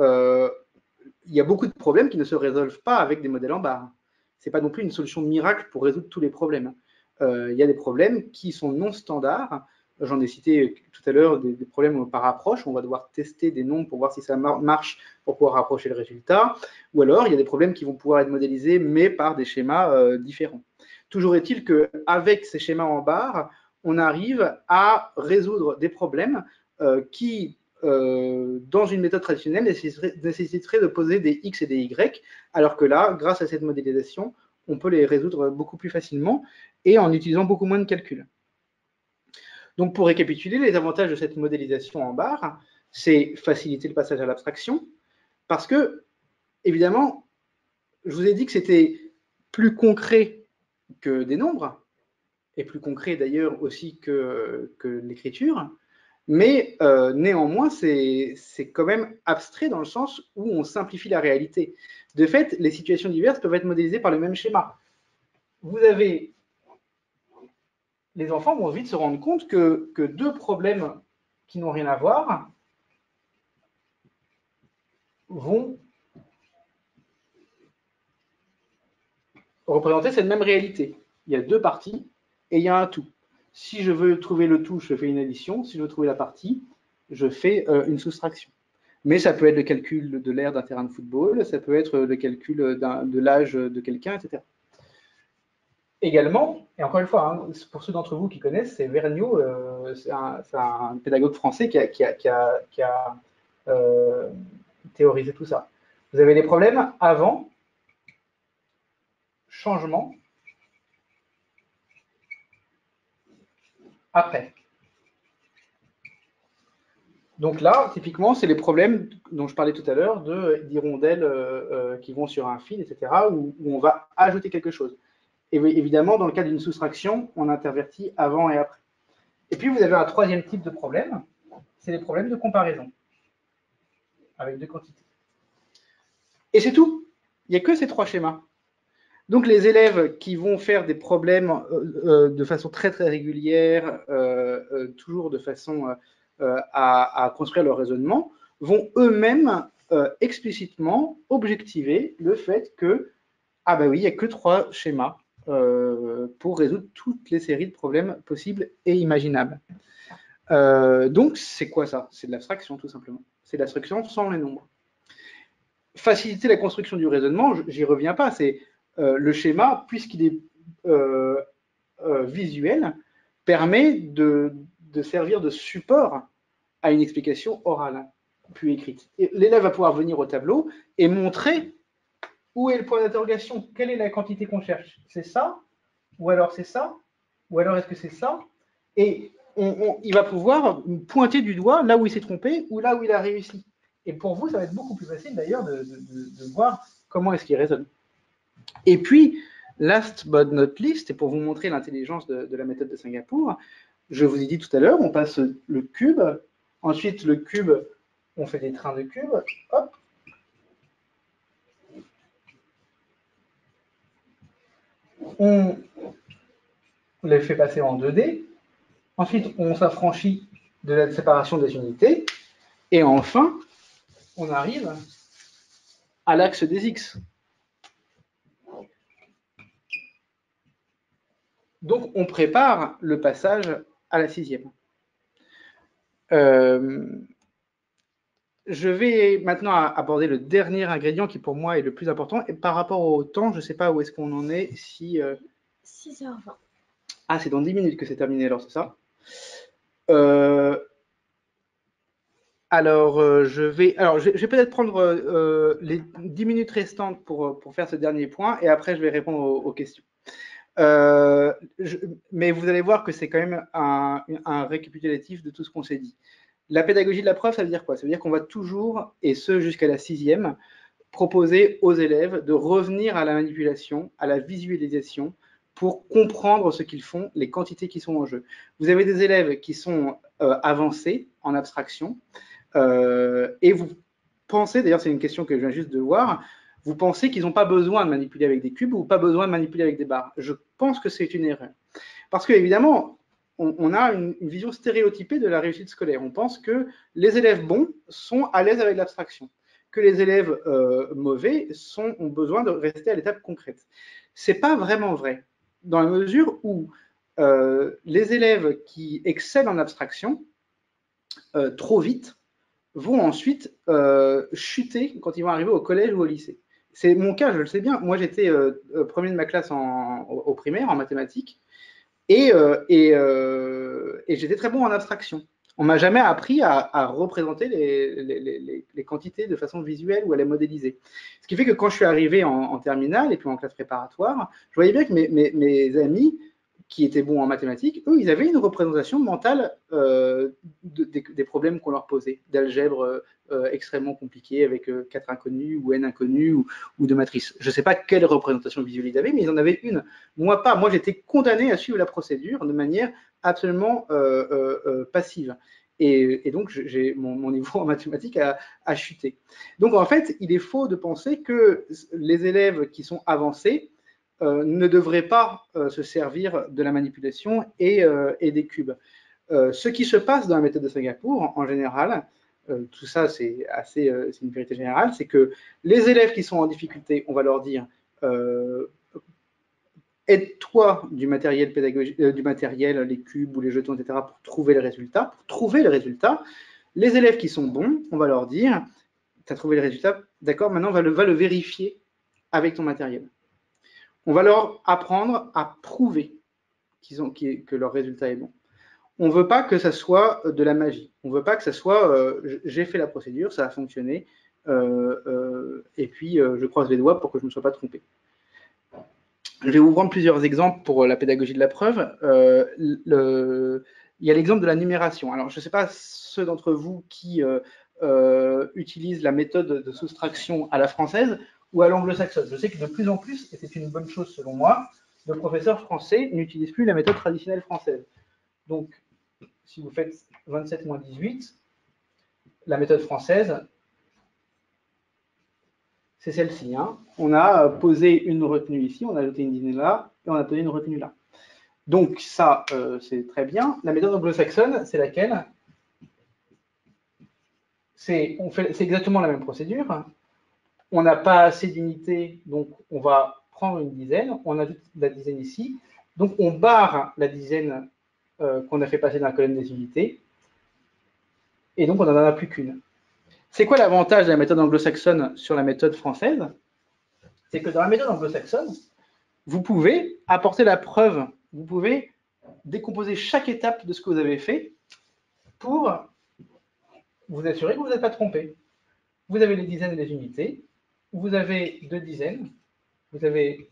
il y a beaucoup de problèmes qui ne se résolvent pas avec des modèles en barre. Ce n'est pas non plus une solution miracle pour résoudre tous les problèmes. Il y a des problèmes qui sont non standards. J'en ai cité tout à l'heure des problèmes par approche. On va devoir tester des nombres pour voir si ça marche pour pouvoir rapprocher le résultat. Ou alors, il y a des problèmes qui vont pouvoir être modélisés, mais par des schémas différents. Toujours est-il qu'avec ces schémas en barre, on arrive à résoudre des problèmes qui, dans une méthode traditionnelle, nécessiterait de poser des x et des y, alors que là, grâce à cette modélisation, on peut les résoudre beaucoup plus facilement et en utilisant beaucoup moins de calculs. Donc, pour récapituler, les avantages de cette modélisation en barre, c'est faciliter le passage à l'abstraction, parce que, évidemment, je vous ai dit que c'était plus concret que des nombres, et plus concret d'ailleurs aussi que l'écriture, mais néanmoins, c'est quand même abstrait dans le sens où on simplifie la réalité. De fait, les situations diverses peuvent être modélisées par le même schéma. Vous avez... Les enfants vont vite se rendre compte que 2 problèmes qui n'ont rien à voir vont représenter cette même réalité. Il y a 2 parties et il y a un tout. Si je veux trouver le tout, je fais une addition. Si je veux trouver la partie, je fais une soustraction. Mais ça peut être le calcul de l'aire d'un terrain de football, ça peut être le calcul de l'âge de quelqu'un, etc. Également, et encore une fois, hein, pour ceux d'entre vous qui connaissent, c'est Vergniaud, c'est un pédagogue français qui a théorisé tout ça. Vous avez les problèmes avant, changement, après. Donc là, typiquement, c'est les problèmes dont je parlais tout à l'heure d'hirondelles qui vont sur un fil, etc., où on va ajouter quelque chose. Et évidemment, dans le cas d'une soustraction, on intervertit avant et après. Et puis, vous avez un troisième type de problème, c'est les problèmes de comparaison avec deux quantités. Et c'est tout. Il n'y a que ces trois schémas. Donc, les élèves qui vont faire des problèmes de façon très, très régulière, toujours de façon à construire leur raisonnement, vont eux-mêmes explicitement objectiver le fait que, ah ben oui, il n'y a que trois schémas pour résoudre toutes les séries de problèmes possibles et imaginables. Donc, c'est quoi ça? C'est de l'abstraction, tout simplement. C'est de l'abstraction sans les nombres. Faciliter la construction du raisonnement, j'y reviens pas, c'est le schéma, puisqu'il est visuel, permet de servir de support à une explication orale, puis écrite. L'élève va pouvoir venir au tableau et montrer où est le point d'interrogation, quelle est la quantité qu'on cherche. C'est ça? Ou alors c'est ça? Ou alors est-ce que c'est ça? Et il va pouvoir pointer du doigt là où il s'est trompé ou là où il a réussi. Et pour vous, ça va être beaucoup plus facile d'ailleurs de voir comment est-ce qu'il raisonne. Et puis, last but not least, et pour vous montrer l'intelligence de la méthode de Singapour, je vous ai dit tout à l'heure, on passe le cube, ensuite le cube, on fait des trains de cubes, hop. On les fait passer en 2D, ensuite on s'affranchit de la séparation des unités, et enfin, on arrive à l'axe des X. Donc, on prépare le passage à la sixième. Je vais maintenant aborder le dernier ingrédient qui, pour moi, est le plus important. Et par rapport au temps, je ne sais pas où est-ce qu'on en est. Si, 6h20. Ah, c'est dans 10 minutes que c'est terminé, alors c'est ça Alors, je vais peut-être prendre les 10 minutes restantes pour faire ce dernier point, et après, je vais répondre aux questions. Mais vous allez voir que c'est quand même un récapitulatif de tout ce qu'on s'est dit. La pédagogie de la preuve, ça veut dire quoi? Ça veut dire qu'on va toujours, et ce jusqu'à la sixième, proposer aux élèves de revenir à la manipulation, à la visualisation, pour comprendre ce qu'ils font, les quantités qui sont en jeu. Vous avez des élèves qui sont avancés en abstraction, et vous pensez, d'ailleurs c'est une question que je viens juste de voir, vous pensez qu'ils n'ont pas besoin de manipuler avec des cubes ou pas besoin de manipuler avec des barres. Je pense que c'est une erreur. Parce que, évidemment, on a une vision stéréotypée de la réussite scolaire. On pense que les élèves bons sont à l'aise avec l'abstraction, que les élèves mauvais ont besoin de rester à l'étape concrète. Ce n'est pas vraiment vrai, dans la mesure où les élèves qui excellent en abstraction trop vite vont ensuite chuter quand ils vont arriver au collège ou au lycée. C'est mon cas, je le sais bien. Moi, j'étais premier de ma classe au primaire en mathématiques et j'étais très bon en abstraction. On m'a jamais appris à représenter les quantités de façon visuelle ou à les modéliser. Ce qui fait que quand je suis arrivé en terminale et puis en classe préparatoire, je voyais bien que mes amis qui étaient bons en mathématiques, eux, ils avaient une représentation mentale des problèmes qu'on leur posait, d'algèbre extrêmement compliquée avec 4 inconnus ou n inconnus ou de matrices. Je ne sais pas quelle représentation visuelle ils avaient, mais ils en avaient une. Moi, pas. Moi, j'étais condamné à suivre la procédure de manière absolument passive. Et donc, mon niveau en mathématiques a chuté. Donc, en fait, il est faux de penser que les élèves qui sont avancés ne devraient pas se servir de la manipulation et des cubes. Ce qui se passe dans la méthode de Singapour, en général, tout ça c'est une vérité générale, c'est que les élèves qui sont en difficulté, on va leur dire aide-toi du matériel pédagogique, du matériel, les cubes ou les jetons, etc., pour trouver le résultat. Pour trouver le résultat, les élèves qui sont bons, on va leur dire, tu as trouvé le résultat, d'accord, maintenant va le vérifier avec ton matériel. On va leur apprendre à prouver que leur résultat est bon. On ne veut pas que ça soit de la magie. On ne veut pas que ça soit j'ai fait la procédure, ça a fonctionné, et puis je croise les doigts pour que je ne me sois pas trompé. Je vais vous prendre plusieurs exemples pour la pédagogie de la preuve. Il y a l'exemple de la numération. Alors, je ne sais pas ceux d'entre vous qui utilisent la méthode de soustraction à la française ou à l'anglo-saxonne. Je sais que de plus en plus, et c'est une bonne chose selon moi, le professeur français n'utilise plus la méthode traditionnelle française. Donc, si vous faites 27 moins 18, la méthode française, c'est celle-ci. Hein. On a posé une retenue ici, on a ajouté une dizaine là, et on a posé une retenue là. Donc ça, c'est très bien. La méthode anglo-saxonne, c'est laquelle? C'est exactement la même procédure. On n'a pas assez d'unités, donc on va prendre une dizaine, on ajoute la dizaine ici. Donc on barre la dizaine qu'on a fait passer dans la colonne des unités, et donc on n'en a plus qu'une. C'est quoi l'avantage de la méthode anglo-saxonne sur la méthode française? C'est que dans la méthode anglo-saxonne, vous pouvez apporter la preuve, vous pouvez décomposer chaque étape de ce que vous avez fait pour vous assurer que vous n'êtes pas trompé. Vous avez les dizaines et les unités, vous avez 2 dizaines, vous avez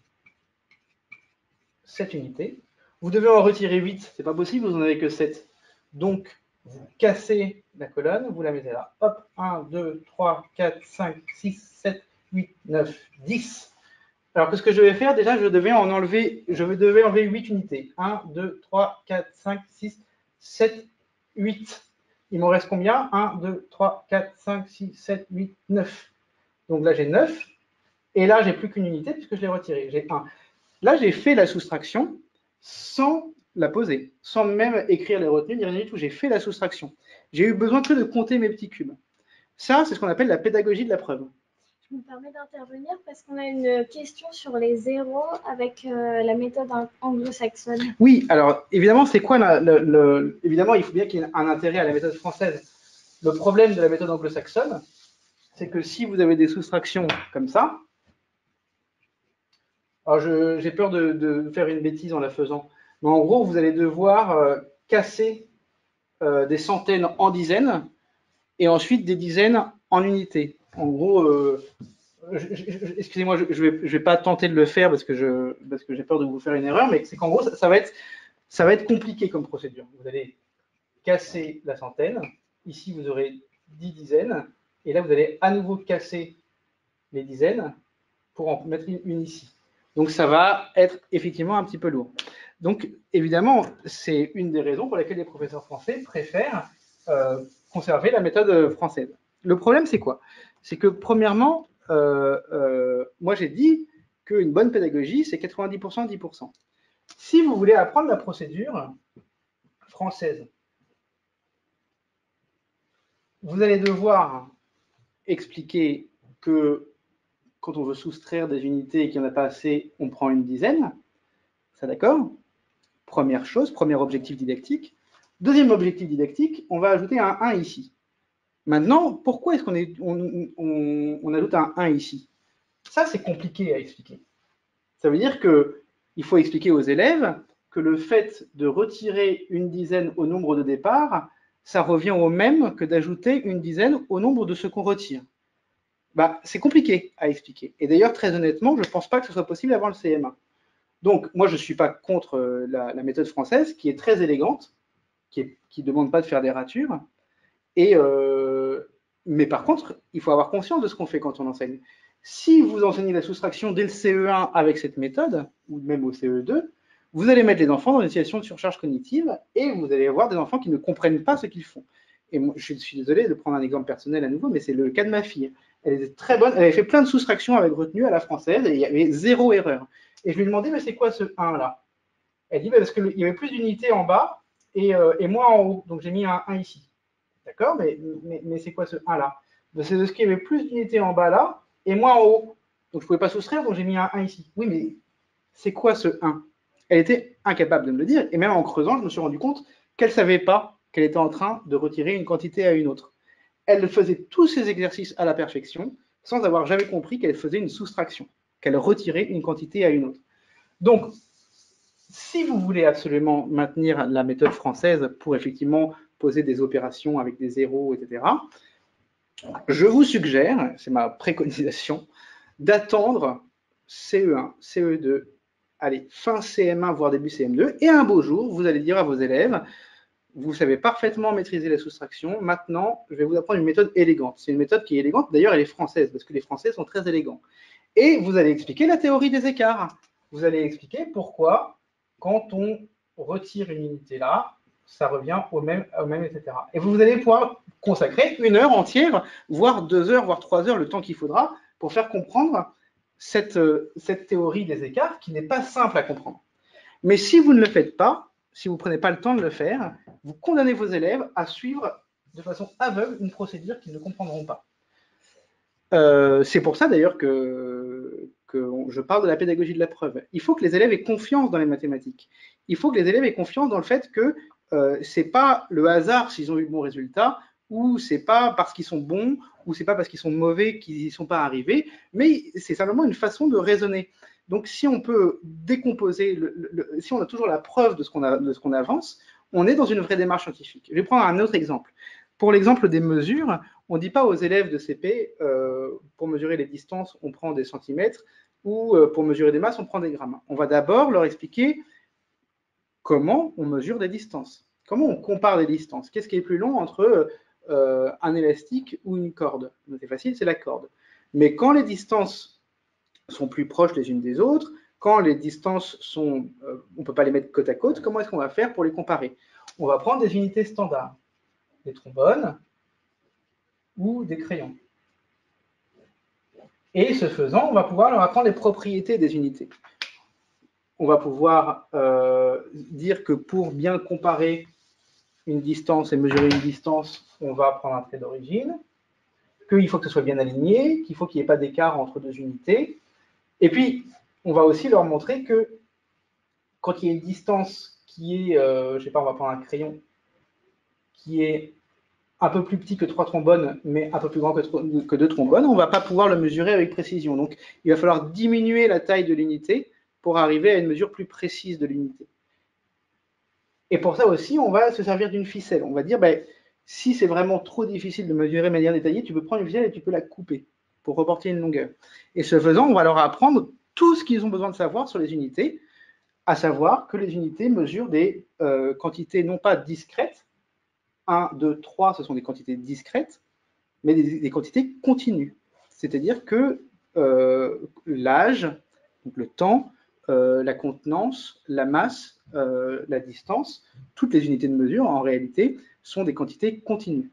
7 unités, vous devez en retirer 8, c'est pas possible, vous n'en avez que 7. Donc, vous cassez la colonne, vous la mettez là. Hop, 1, 2, 3, 4, 5, 6, 7, 8, 9, 10. Alors que ce que je vais faire, déjà, je devais enlever 8 unités. 1, 2, 3, 4, 5, 6, 7, 8. Il m'en reste combien? 1, 2, 3, 4, 5, 6, 7, 8, 9. Donc là, j'ai 9. Et là, j'ai plus qu'une unité puisque je l'ai retirée. J'ai 1. Là, j'ai fait la soustraction sans la poser, sans même écrire les retenues, ni rien du tout. J'ai fait la soustraction. J'ai eu besoin que de compter mes petits cubes. Ça, c'est ce qu'on appelle la pédagogie de la preuve. Je me permets d'intervenir parce qu'on a une question sur les zéros avec la méthode anglo-saxonne. Oui, alors évidemment, c'est quoi évidemment, il faut bien qu'il y ait un intérêt à la méthode française. Le problème de la méthode anglo-saxonne, c'est que si vous avez des soustractions comme ça, alors j'ai peur de faire une bêtise en la faisant, mais en gros, vous allez devoir casser des centaines en dizaines et ensuite des dizaines en unités. En gros, excusez-moi, je vais pas tenter de le faire parce que j'ai peur de vous faire une erreur, mais c'est qu'en gros, ça va être compliqué comme procédure. Vous allez casser la centaine. Ici, vous aurez 10 dizaines. Et là, vous allez à nouveau casser les dizaines pour en mettre une ici. Donc, ça va être effectivement un petit peu lourd. Donc, évidemment, c'est une des raisons pour lesquelles les professeurs français préfèrent conserver la méthode française. Le problème, c'est quoi? C'est que, premièrement, moi, j'ai dit qu'une bonne pédagogie, c'est 90%, 10%. Si vous voulez apprendre la procédure française, vous allez devoir expliquer que quand on veut soustraire des unités et qu'il n'y en a pas assez, on prend une dizaine. Ça, d'accord? Première chose, premier objectif didactique. Deuxième objectif didactique, on va ajouter un 1 ici. Maintenant, pourquoi est-ce qu'on ajoute un 1 ici? Ça, c'est compliqué à expliquer. Ça veut dire qu'il faut expliquer aux élèves que le fait de retirer une dizaine au nombre de départ, ça revient au même que d'ajouter une dizaine au nombre de ce qu'on retire. Bah, c'est compliqué à expliquer. Et d'ailleurs, très honnêtement, je ne pense pas que ce soit possible avant le CM1. Donc, moi, je ne suis pas contre la méthode française, qui est très élégante, qui ne demande pas de faire des ratures. Mais par contre, il faut avoir conscience de ce qu'on fait quand on enseigne. Si vous enseignez la soustraction dès le CE1 avec cette méthode, ou même au CE2, vous allez mettre les enfants dans une situation de surcharge cognitive et vous allez avoir des enfants qui ne comprennent pas ce qu'ils font. Et moi, je suis désolé de prendre un exemple personnel à nouveau, mais c'est le cas de ma fille. Elle était très bonne, elle avait fait plein de soustractions avec retenue à la française et il y avait 0 erreur. Et je lui ai demandé, mais c'est quoi ce 1 là? Elle dit, parce qu'il y avait plus d'unités en bas et moins en haut, donc j'ai mis un 1 ici. D'accord, mais c'est quoi ce 1 là? C'est de ce qu'il y avait plus d'unités en bas là et moins en haut. Donc je ne pouvais pas soustraire, donc j'ai mis un 1 ici. Oui, mais c'est quoi ce 1? Elle était incapable de me le dire, et même en creusant, je me suis rendu compte qu'elle ne savait pas qu'elle était en train de retirer une quantité à une autre. Elle faisait tous ces exercices à la perfection, sans avoir jamais compris qu'elle faisait une soustraction, qu'elle retirait une quantité à une autre. Donc, si vous voulez absolument maintenir la méthode française pour effectivement poser des opérations avec des zéros, etc., je vous suggère, c'est ma préconisation, d'attendre CE1, CE2, allez, fin CM1, voire début CM2, et un beau jour, vous allez dire à vos élèves, vous savez parfaitement maîtriser la soustraction, maintenant, je vais vous apprendre une méthode élégante. C'est une méthode qui est élégante, d'ailleurs, elle est française, parce que les Français sont très élégants. Et vous allez expliquer la théorie des écarts. Vous allez expliquer pourquoi, quand on retire une unité là, ça revient au même, etc. Et vous allez pouvoir consacrer 1 heure entière, voire 2 heures, voire 3 heures, le temps qu'il faudra, pour faire comprendre cette théorie des écarts qui n'est pas simple à comprendre. Mais si vous ne le faites pas, si vous ne prenez pas le temps de le faire, vous condamnez vos élèves à suivre de façon aveugle une procédure qu'ils ne comprendront pas. C'est pour ça d'ailleurs que je parle de la pédagogie de la preuve. Il faut que les élèves aient confiance dans les mathématiques. Il faut que les élèves aient confiance dans le fait que c'est pas le hasard s'ils ont eu de bons résultats, ou c'est pas parce qu'ils sont bons, ou c'est pas parce qu'ils sont mauvais qu'ils n'y sont pas arrivés, mais c'est simplement une façon de raisonner. Donc si on peut décomposer, si on a toujours la preuve de ce qu'on avance, on est dans une vraie démarche scientifique. Je vais prendre un autre exemple. Pour l'exemple des mesures, on ne dit pas aux élèves de CP, pour mesurer les distances, on prend des centimètres, ou pour mesurer des masses, on prend des grammes. On va d'abord leur expliquer comment on mesure des distances, comment on compare des distances. Qu'est-ce qui est plus long entre un élastique ou une corde? C'est facile, c'est la corde. Mais quand les distances sont plus proches les unes des autres, quand les distances sont, on ne peut pas les mettre côte à côte, comment est-ce qu'on va faire pour les comparer? On va prendre des unités standards, des trombones ou des crayons. Et ce faisant, on va pouvoir leur apprendre les propriétés des unités. On va pouvoir dire que pour bien comparer une distance et mesurer une distance, on va prendre un trait d'origine, qu'il faut que ce soit bien aligné, qu'il faut qu'il n'y ait pas d'écart entre deux unités. Et puis, on va aussi leur montrer que quand il y a une distance qui est, je ne sais pas, on va prendre un crayon, qui est un peu plus petit que 3 trombones, mais un peu plus grand que 2 trombones, on ne va pas pouvoir le mesurer avec précision. Donc, il va falloir diminuer la taille de l'unité pour arriver à une mesure plus précise de l'unité. Et pour ça aussi, on va se servir d'une ficelle. On va dire, ben, si c'est vraiment trop difficile de mesurer de manière détaillée, tu peux prendre une ficelle et tu peux la couper pour reporter une longueur. Et ce faisant, on va leur apprendre tout ce qu'ils ont besoin de savoir sur les unités, à savoir que les unités mesurent des quantités non pas discrètes, 1, 2, 3, ce sont des quantités discrètes, mais des quantités continues. C'est-à-dire que l'âge, le temps, la contenance, la masse, la distance, toutes les unités de mesure, en réalité, sont des quantités continues.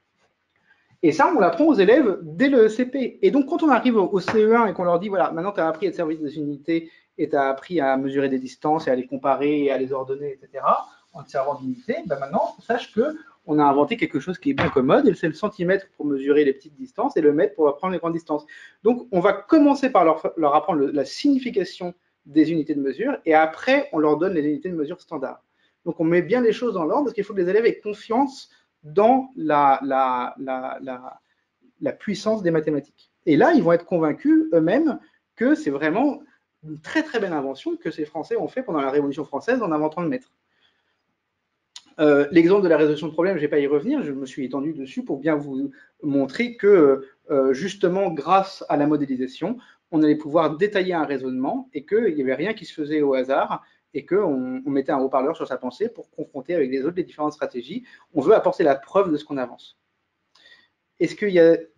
Et ça, on l'apprend aux élèves dès le CP. Et donc, quand on arrive au CE1 et qu'on leur dit, voilà, maintenant, tu as appris à te servir des unités et tu as appris à mesurer des distances et à les comparer et à les ordonner, etc., en te servant d'unités, ben maintenant, sache qu'on a inventé quelque chose qui est bien commode, et c'est le centimètre pour mesurer les petites distances et le mètre pour apprendre les grandes distances. Donc, on va commencer par leur apprendre la signification des unités de mesure, et après, on leur donne les unités de mesure standards. Donc, on met bien les choses dans l'ordre, parce qu'il faut que les élèves aient confiance dans la puissance des mathématiques. Et là, ils vont être convaincus eux-mêmes que c'est vraiment une très très belle invention que ces Français ont fait pendant la Révolution française en inventant le mètre. L'exemple de la résolution de problèmes, je ne vais pas y revenir, je me suis étendu dessus pour bien vous montrer que justement, grâce à la modélisation, on allait pouvoir détailler un raisonnement et qu'il n'y avait rien qui se faisait au hasard et qu'on mettait un haut-parleur sur sa pensée pour confronter avec les autres les différentes stratégies. On veut apporter la preuve de ce qu'on avance. Est-ce que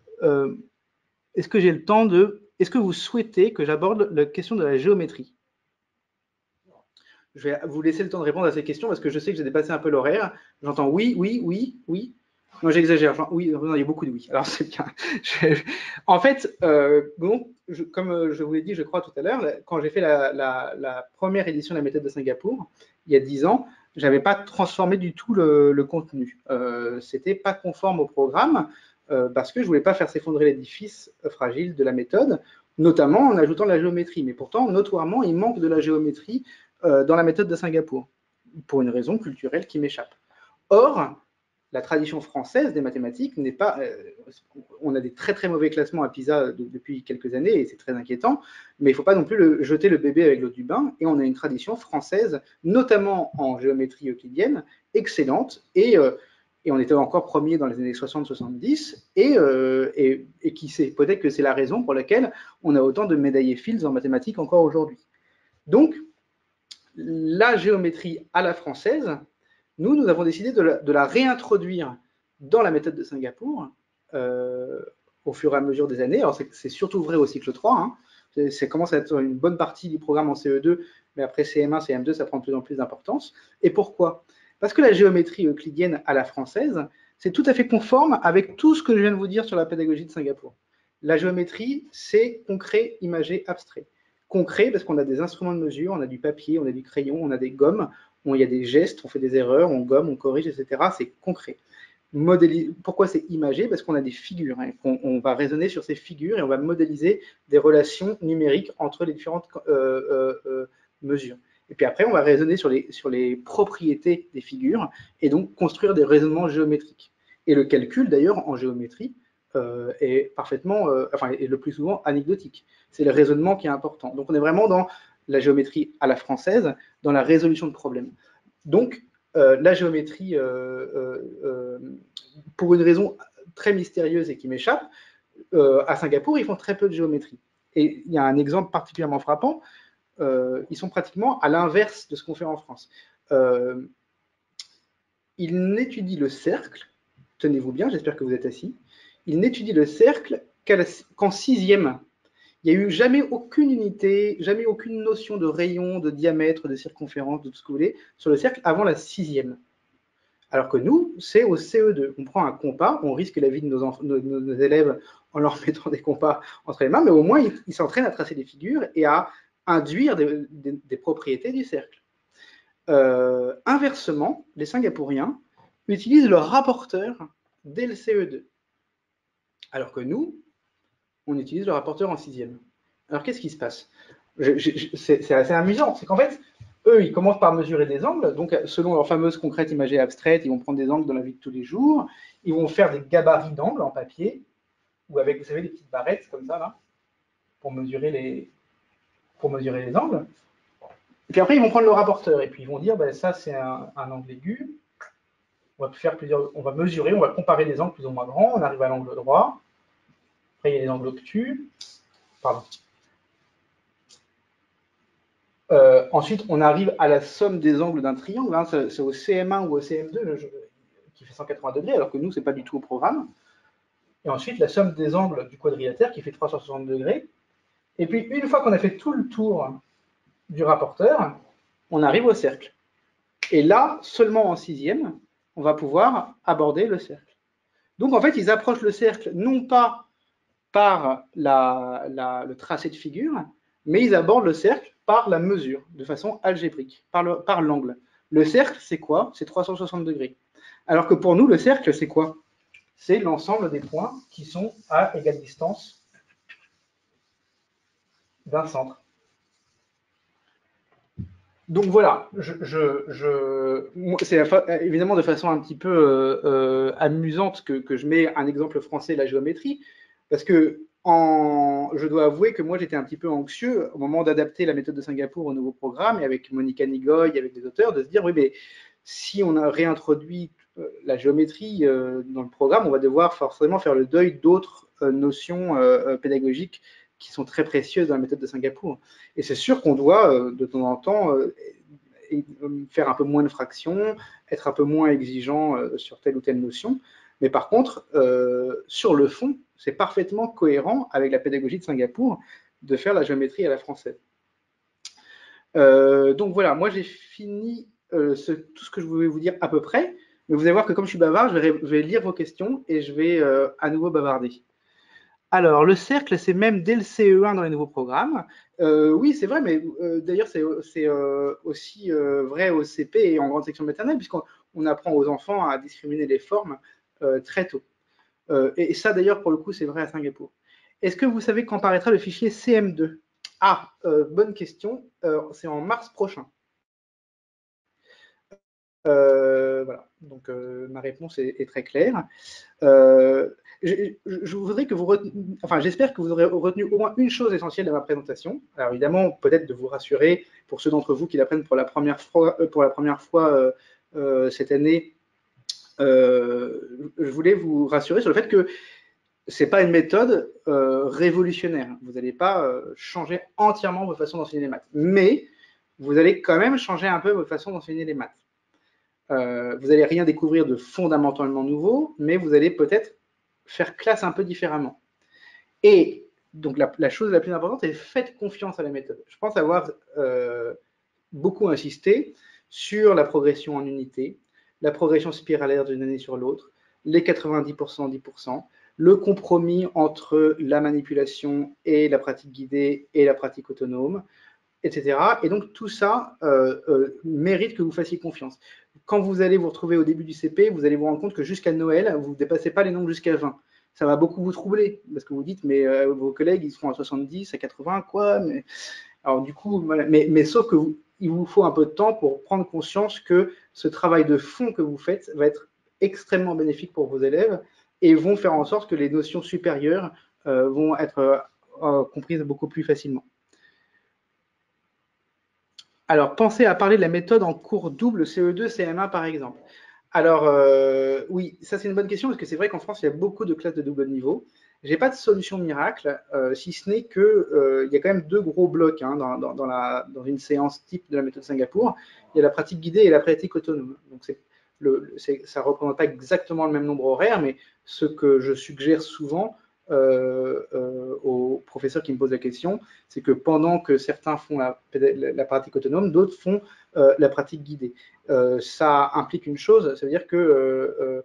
j'ai le temps de... Est-ce que vous souhaitez que j'aborde la question de la géométrie? Je vais vous laisser le temps de répondre à ces questions parce que je sais que j'ai dépassé un peu l'horaire. J'entends oui, oui, oui, oui. Non, j'exagère. Oui, il y a beaucoup de oui. Alors, c'est bien. En fait, comme je vous l'ai dit, je crois, tout à l'heure, quand j'ai fait la première édition de la méthode de Singapour, il y a 10 ans, je n'avais pas transformé du tout le contenu. C'était pas conforme au programme parce que je ne voulais pas faire s'effondrer l'édifice fragile de la méthode notamment en ajoutant de la géométrie. Mais pourtant, notoirement, il manque de la géométrie dans la méthode de Singapour, pour une raison culturelle qui m'échappe. Or, la tradition française des mathématiques n'est pas. On a des très très mauvais classements à PISA depuis quelques années et c'est très inquiétant, mais il ne faut pas non plus jeter le bébé avec l'eau du bain. Et on a une tradition française, notamment en géométrie euclidienne, excellente et on était encore premier dans les années 60-70 et qui sait, peut-être que c'est la raison pour laquelle on a autant de médaillés Fields en mathématiques encore aujourd'hui. Donc, la géométrie à la française, nous avons décidé de la réintroduire dans la méthode de Singapour au fur et à mesure des années. Alors, c'est surtout vrai au cycle 3. Hein. Ça commence à être une bonne partie du programme en CE2, mais après CM1, CM2, ça prend de plus en plus d'importance. Et pourquoi? Parce que la géométrie euclidienne à la française, c'est tout à fait conforme avec tout ce que je viens de vous dire sur la pédagogie de Singapour. La géométrie, c'est concret, imagé, abstrait. Concret, parce qu'on a des instruments de mesure, on a du papier, on a du crayon, on a des gommes, il y a des gestes, on fait des erreurs, on gomme, on corrige, etc. C'est concret. Pourquoi c'est imagé? Parce qu'on a des figures, hein, on va raisonner sur ces figures et on va modéliser des relations numériques entre les différentes mesures. Et puis après, on va raisonner sur les propriétés des figures et donc construire des raisonnements géométriques. Et le calcul, d'ailleurs, en géométrie, est parfaitement, est le plus souvent anecdotique. C'est le raisonnement qui est important. Donc on est vraiment dans la géométrie à la française, dans la résolution de problèmes. Donc la géométrie, pour une raison très mystérieuse et qui m'échappe, à Singapour, ils font très peu de géométrie. Et il y a un exemple particulièrement frappant, ils sont pratiquement à l'inverse de ce qu'on fait en France. Ils n'étudient le cercle, tenez-vous bien, j'espère que vous êtes assis, ils n'étudient le cercle qu'en sixième. Il n'y a eu jamais aucune unité, jamais aucune notion de rayon, de diamètre, de circonférence, de tout ce que vous voulez, sur le cercle avant la sixième. Alors que nous, c'est au CE2. On prend un compas, on risque la vie de nos élèves en leur mettant des compas entre les mains, mais au moins, ils s'entraînent à tracer des figures et à induire des propriétés du cercle. Inversement, les Singapouriens utilisent le rapporteur dès le CE2. Alors que nous, on utilise le rapporteur en sixième. Alors qu'est-ce qui se passe? C'est assez amusant, c'est qu'en fait, eux, ils commencent par mesurer des angles, donc selon leur fameuse concrète imagée abstraite, ils vont prendre des angles dans la vie de tous les jours, ils vont faire des gabarits d'angles en papier, ou avec, vous savez, des petites barrettes comme ça, là, pour mesurer les angles. Et puis après, ils vont prendre le rapporteur, et puis ils vont dire, ben, ça c'est un angle aigu, on va mesurer, on va comparer des angles plus ou moins grands, on arrive à l'angle droit, après il y a les angles obtus, pardon. Ensuite, on arrive à la somme des angles d'un triangle. Hein, c'est au CM1 ou au CM2 qui fait 180 degrés, alors que nous, ce n'est pas du tout au programme. Et ensuite, la somme des angles du quadrilatère qui fait 360 degrés. Et puis, une fois qu'on a fait tout le tour du rapporteur, on arrive au cercle. Et là, seulement en sixième, on va pouvoir aborder le cercle. Donc, en fait, ils approchent le cercle non pas par le tracé de figure, mais ils abordent le cercle par la mesure, de façon algébrique, par l'angle. Le cercle, c'est quoi? C'est 360 degrés. Alors que pour nous, le cercle, c'est quoi? C'est l'ensemble des points qui sont à égale distance d'un centre. Donc voilà, c'est évidemment de façon un petit peu amusante que je mets un exemple français, la géométrie, parce que je dois avouer que moi j'étais un petit peu anxieux au moment d'adapter la méthode de Singapour au nouveau programme, et avec Monica Nigoy, avec des auteurs, de se dire oui, mais si on a réintroduit la géométrie dans le programme, on va devoir forcément faire le deuil d'autres notions pédagogiques qui sont très précieuses dans la méthode de Singapour. Et c'est sûr qu'on doit, de temps en temps, faire un peu moins de fractions, être un peu moins exigeant sur telle ou telle notion. Mais par contre, sur le fond, c'est parfaitement cohérent avec la pédagogie de Singapour de faire la géométrie à la française. Donc voilà, moi j'ai fini tout ce que je voulais vous dire à peu près. Mais vous allez voir que comme je suis bavard, je vais lire vos questions et je vais à nouveau bavarder. Alors, le cercle, c'est même dès le CE1 dans les nouveaux programmes. Oui, c'est vrai, mais d'ailleurs, c'est aussi vrai au CP et en grande section maternelle, puisqu'on apprend aux enfants à discriminer les formes très tôt. Et ça, d'ailleurs, pour le coup, c'est vrai à Singapour. Est-ce que vous savez quand paraîtra le fichier CM2? Ah, bonne question. C'est en mars prochain. Voilà, donc ma réponse est très claire. Je voudrais que vous enfin, j'espère que vous aurez retenu au moins une chose essentielle de ma présentation. Alors évidemment, peut-être de vous rassurer pour ceux d'entre vous qui l'apprennent pour la première fois, cette année. Je voulais vous rassurer sur le fait que c'est pas une méthode révolutionnaire. Vous n'allez pas changer entièrement votre façon d'enseigner les maths, mais vous allez quand même changer un peu votre façon d'enseigner les maths. Vous n'allez rien découvrir de fondamentalement nouveau, mais vous allez peut-être faire classe un peu différemment. Et donc la chose la plus importante, c'est faites confiance à la méthode. Je pense avoir beaucoup insisté sur la progression en unité, la progression spiralaire d'une année sur l'autre, les 90%, 10%, le compromis entre la manipulation et la pratique guidée et la pratique autonome, etc. Et donc tout ça mérite que vous fassiez confiance. Quand vous allez vous retrouver au début du CP, vous allez vous rendre compte que jusqu'à Noël, vous ne dépassez pas les nombres jusqu'à 20. Ça va beaucoup vous troubler, parce que vous dites, mais vos collègues, ils seront à 70, à 80, quoi. Mais... Alors du coup, voilà. Mais sauf que il vous faut un peu de temps pour prendre conscience que ce travail de fond que vous faites va être extrêmement bénéfique pour vos élèves et vont faire en sorte que les notions supérieures vont être comprises beaucoup plus facilement. Alors, pensez à parler de la méthode en cours double CE2, CM1 par exemple. Alors, oui, ça c'est une bonne question parce que c'est vrai qu'en France, il y a beaucoup de classes de double niveau. Je n'ai pas de solution miracle, si ce n'est qu'il y a quand même deux gros blocs hein, dans une séance type de la méthode Singapour. Il y a la pratique guidée et la pratique autonome. Donc, ça ne représente pas exactement le même nombre horaire, mais ce que je suggère souvent aux professeurs qui me posent la question, c'est que pendant que certains font la pratique autonome, d'autres font la pratique guidée. Ça implique une chose, ça veut dire que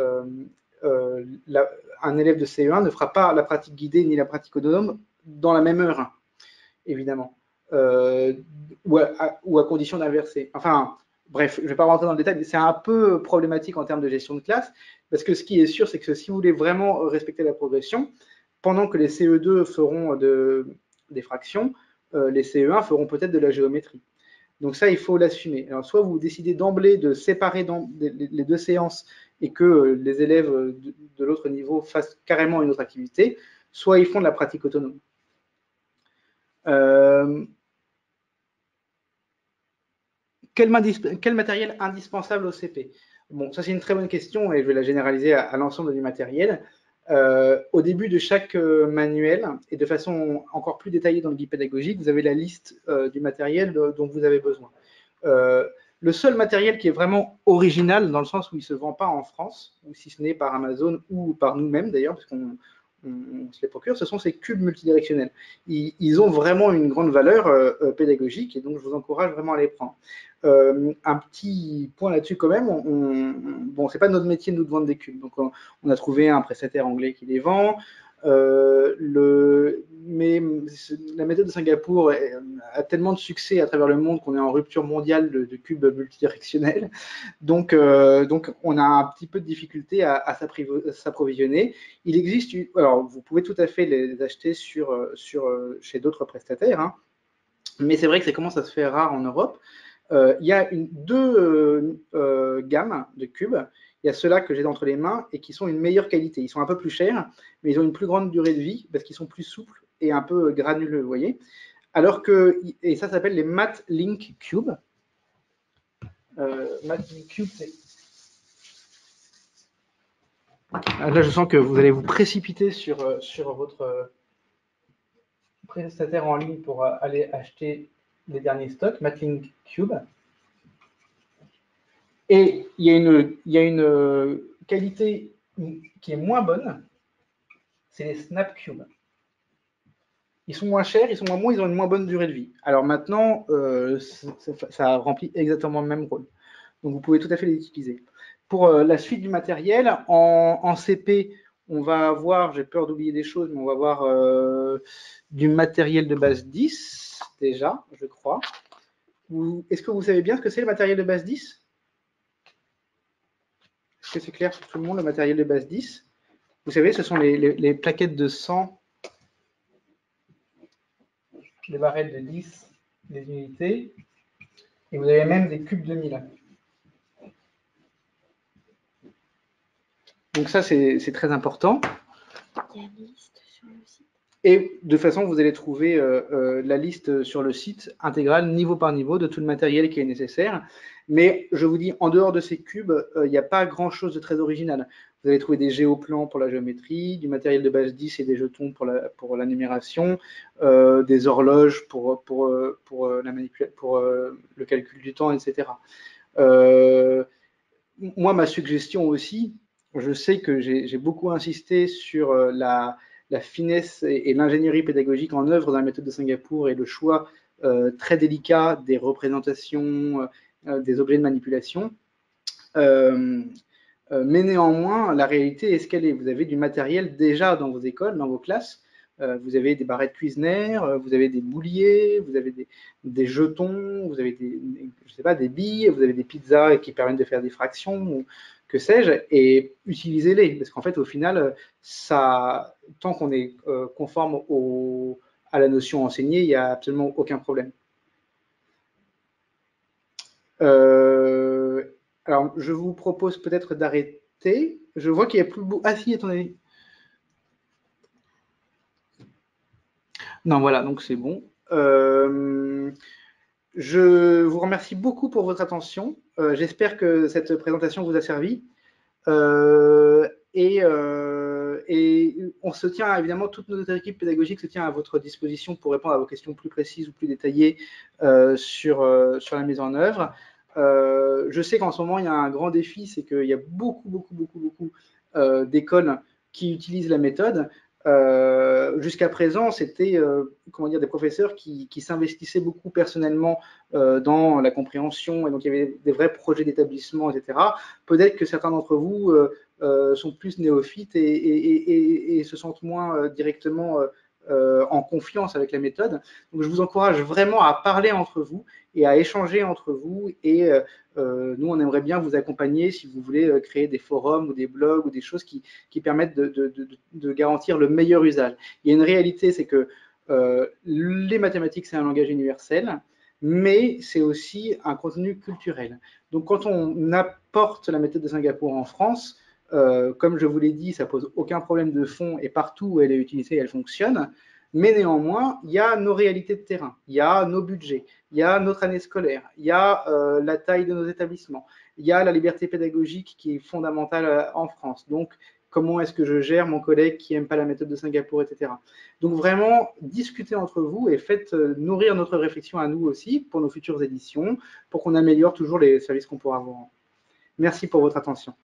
un élève de CE1 ne fera pas la pratique guidée ni la pratique autonome dans la même heure, évidemment, ou à condition d'inverser. Enfin, bref, je ne vais pas rentrer dans le détail, c'est un peu problématique en termes de gestion de classe, parce que ce qui est sûr, c'est que si vous voulez vraiment respecter la progression, pendant que les CE2 feront des fractions, les CE1 feront peut-être de la géométrie. Donc ça, il faut l'assumer. Alors, soit vous décidez d'emblée de séparer les deux séances et que les élèves de l'autre niveau fassent carrément une autre activité, soit ils font de la pratique autonome. Quel matériel indispensable au CP? Bon, ça c'est une très bonne question et je vais la généraliser à l'ensemble du matériel. Au début de chaque manuel et de façon encore plus détaillée dans le guide pédagogique, vous avez la liste du matériel dont vous avez besoin. Le seul matériel qui est vraiment original, dans le sens où il ne se vend pas en France, ou si ce n'est par Amazon ou par nous-mêmes d'ailleurs, parce qu'on se les procure, ce sont ces cubes multidirectionnels. Ils ont vraiment une grande valeur pédagogique et donc je vous encourage vraiment à les prendre. Un petit point là-dessus quand même, bon, c'est pas notre métier de nous vendre des cubes, donc on a trouvé un prestataire anglais qui les vend. Mais la méthode de Singapour a tellement de succès à travers le monde qu'on est en rupture mondiale de cubes multidirectionnels. Donc, on a un petit peu de difficulté à s'approvisionner. Il existe, alors vous pouvez tout à fait les acheter chez d'autres prestataires, hein, mais c'est vrai que ça commence à se faire rare en Europe. Il y a deux gammes de cubes. Il y a ceux-là que j'ai entre les mains et qui sont une meilleure qualité. Ils sont un peu plus chers, mais ils ont une plus grande durée de vie parce qu'ils sont plus souples et un peu granuleux, vous voyez. Alors que, et ça s'appelle les Matte Link Cube. Matte Link Cube, c'est... Là, je sens que vous allez vous précipiter sur votre prestataire en ligne pour aller acheter les derniers stocks, Matte Link Cube. Et il y a une qualité qui est moins bonne, c'est les Snap Cube. Ils sont moins chers, ils sont moins bons, ils ont une moins bonne durée de vie. Alors maintenant, ça remplit exactement le même rôle. Donc vous pouvez tout à fait les utiliser. Pour la suite du matériel, en CP, on va avoir, j'ai peur d'oublier des choses, mais on va avoir du matériel de base 10, déjà, je crois. Est-ce que vous savez bien ce que c'est le matériel de base 10 ? Est-ce que c'est clair pour tout le monde, le matériel de base 10? Vous savez, ce sont les plaquettes de 100 des barrettes de 10, des unités, et vous avez même des cubes de 1000. Donc ça, c'est très important. Il y a une liste sur le site. Et de toute façon, vous allez trouver la liste sur le site intégrale, niveau par niveau, de tout le matériel qui est nécessaire. Mais je vous dis, en dehors de ces cubes, il n'y a pas grand-chose de très original. Vous allez trouver des géoplans pour la géométrie, du matériel de base 10 et des jetons pour la numération, des horloges pour le calcul du temps, etc. Moi, ma suggestion aussi, je sais que j'ai beaucoup insisté sur la finesse et l'ingénierie pédagogique en œuvre dans la méthode de Singapour et le choix très délicat des représentations, des objets de manipulation. Mais néanmoins, la réalité est ce qu'elle est. Vous avez du matériel déjà dans vos écoles, dans vos classes. Vous avez des barrettes Cuisenaire, vous avez des bouliers, vous avez des jetons, vous avez je sais pas, des billes, vous avez des pizzas qui permettent de faire des fractions, ou que sais-je, et utilisez-les. Parce qu'en fait, au final, tant qu'on est conforme à la notion enseignée, il n'y a absolument aucun problème. Alors, je vous propose peut-être d'arrêter. Je vois qu'il n'y a plus beaucoup. Ah si, attendez. Non, voilà, donc c'est bon. Je vous remercie beaucoup pour votre attention. J'espère que cette présentation vous a servi. Et on se tient, évidemment, toute notre équipe pédagogique se tient à votre disposition pour répondre à vos questions plus précises ou plus détaillées sur la mise en œuvre. Je sais qu'en ce moment, il y a un grand défi, c'est qu'il y a beaucoup d'écoles qui utilisent la méthode. Jusqu'à présent, c'était des professeurs qui s'investissaient beaucoup personnellement dans la compréhension, et donc il y avait des vrais projets d'établissement, etc. Peut-être que certains d'entre vous sont plus néophytes et se sentent moins directement en confiance avec la méthode. Donc je vous encourage vraiment à parler entre vous et à échanger entre vous, et nous on aimerait bien vous accompagner si vous voulez créer des forums ou des blogs ou des choses qui permettent de garantir le meilleur usage. Il y a une réalité, c'est que les mathématiques c'est un langage universel, mais c'est aussi un contenu culturel. Donc quand on apporte la méthode de Singapour en France, comme je vous l'ai dit, ça pose aucun problème de fond, et partout où elle est utilisée, elle fonctionne. Mais néanmoins, il y a nos réalités de terrain, il y a nos budgets, il y a notre année scolaire, il y a la taille de nos établissements, il y a la liberté pédagogique qui est fondamentale en France. Donc, comment est-ce que je gère mon collègue qui n'aime pas la méthode de Singapour, etc. Donc vraiment, discutez entre vous et faites nourrir notre réflexion à nous aussi pour nos futures éditions, pour qu'on améliore toujours les services qu'on pourra avoir. Merci pour votre attention.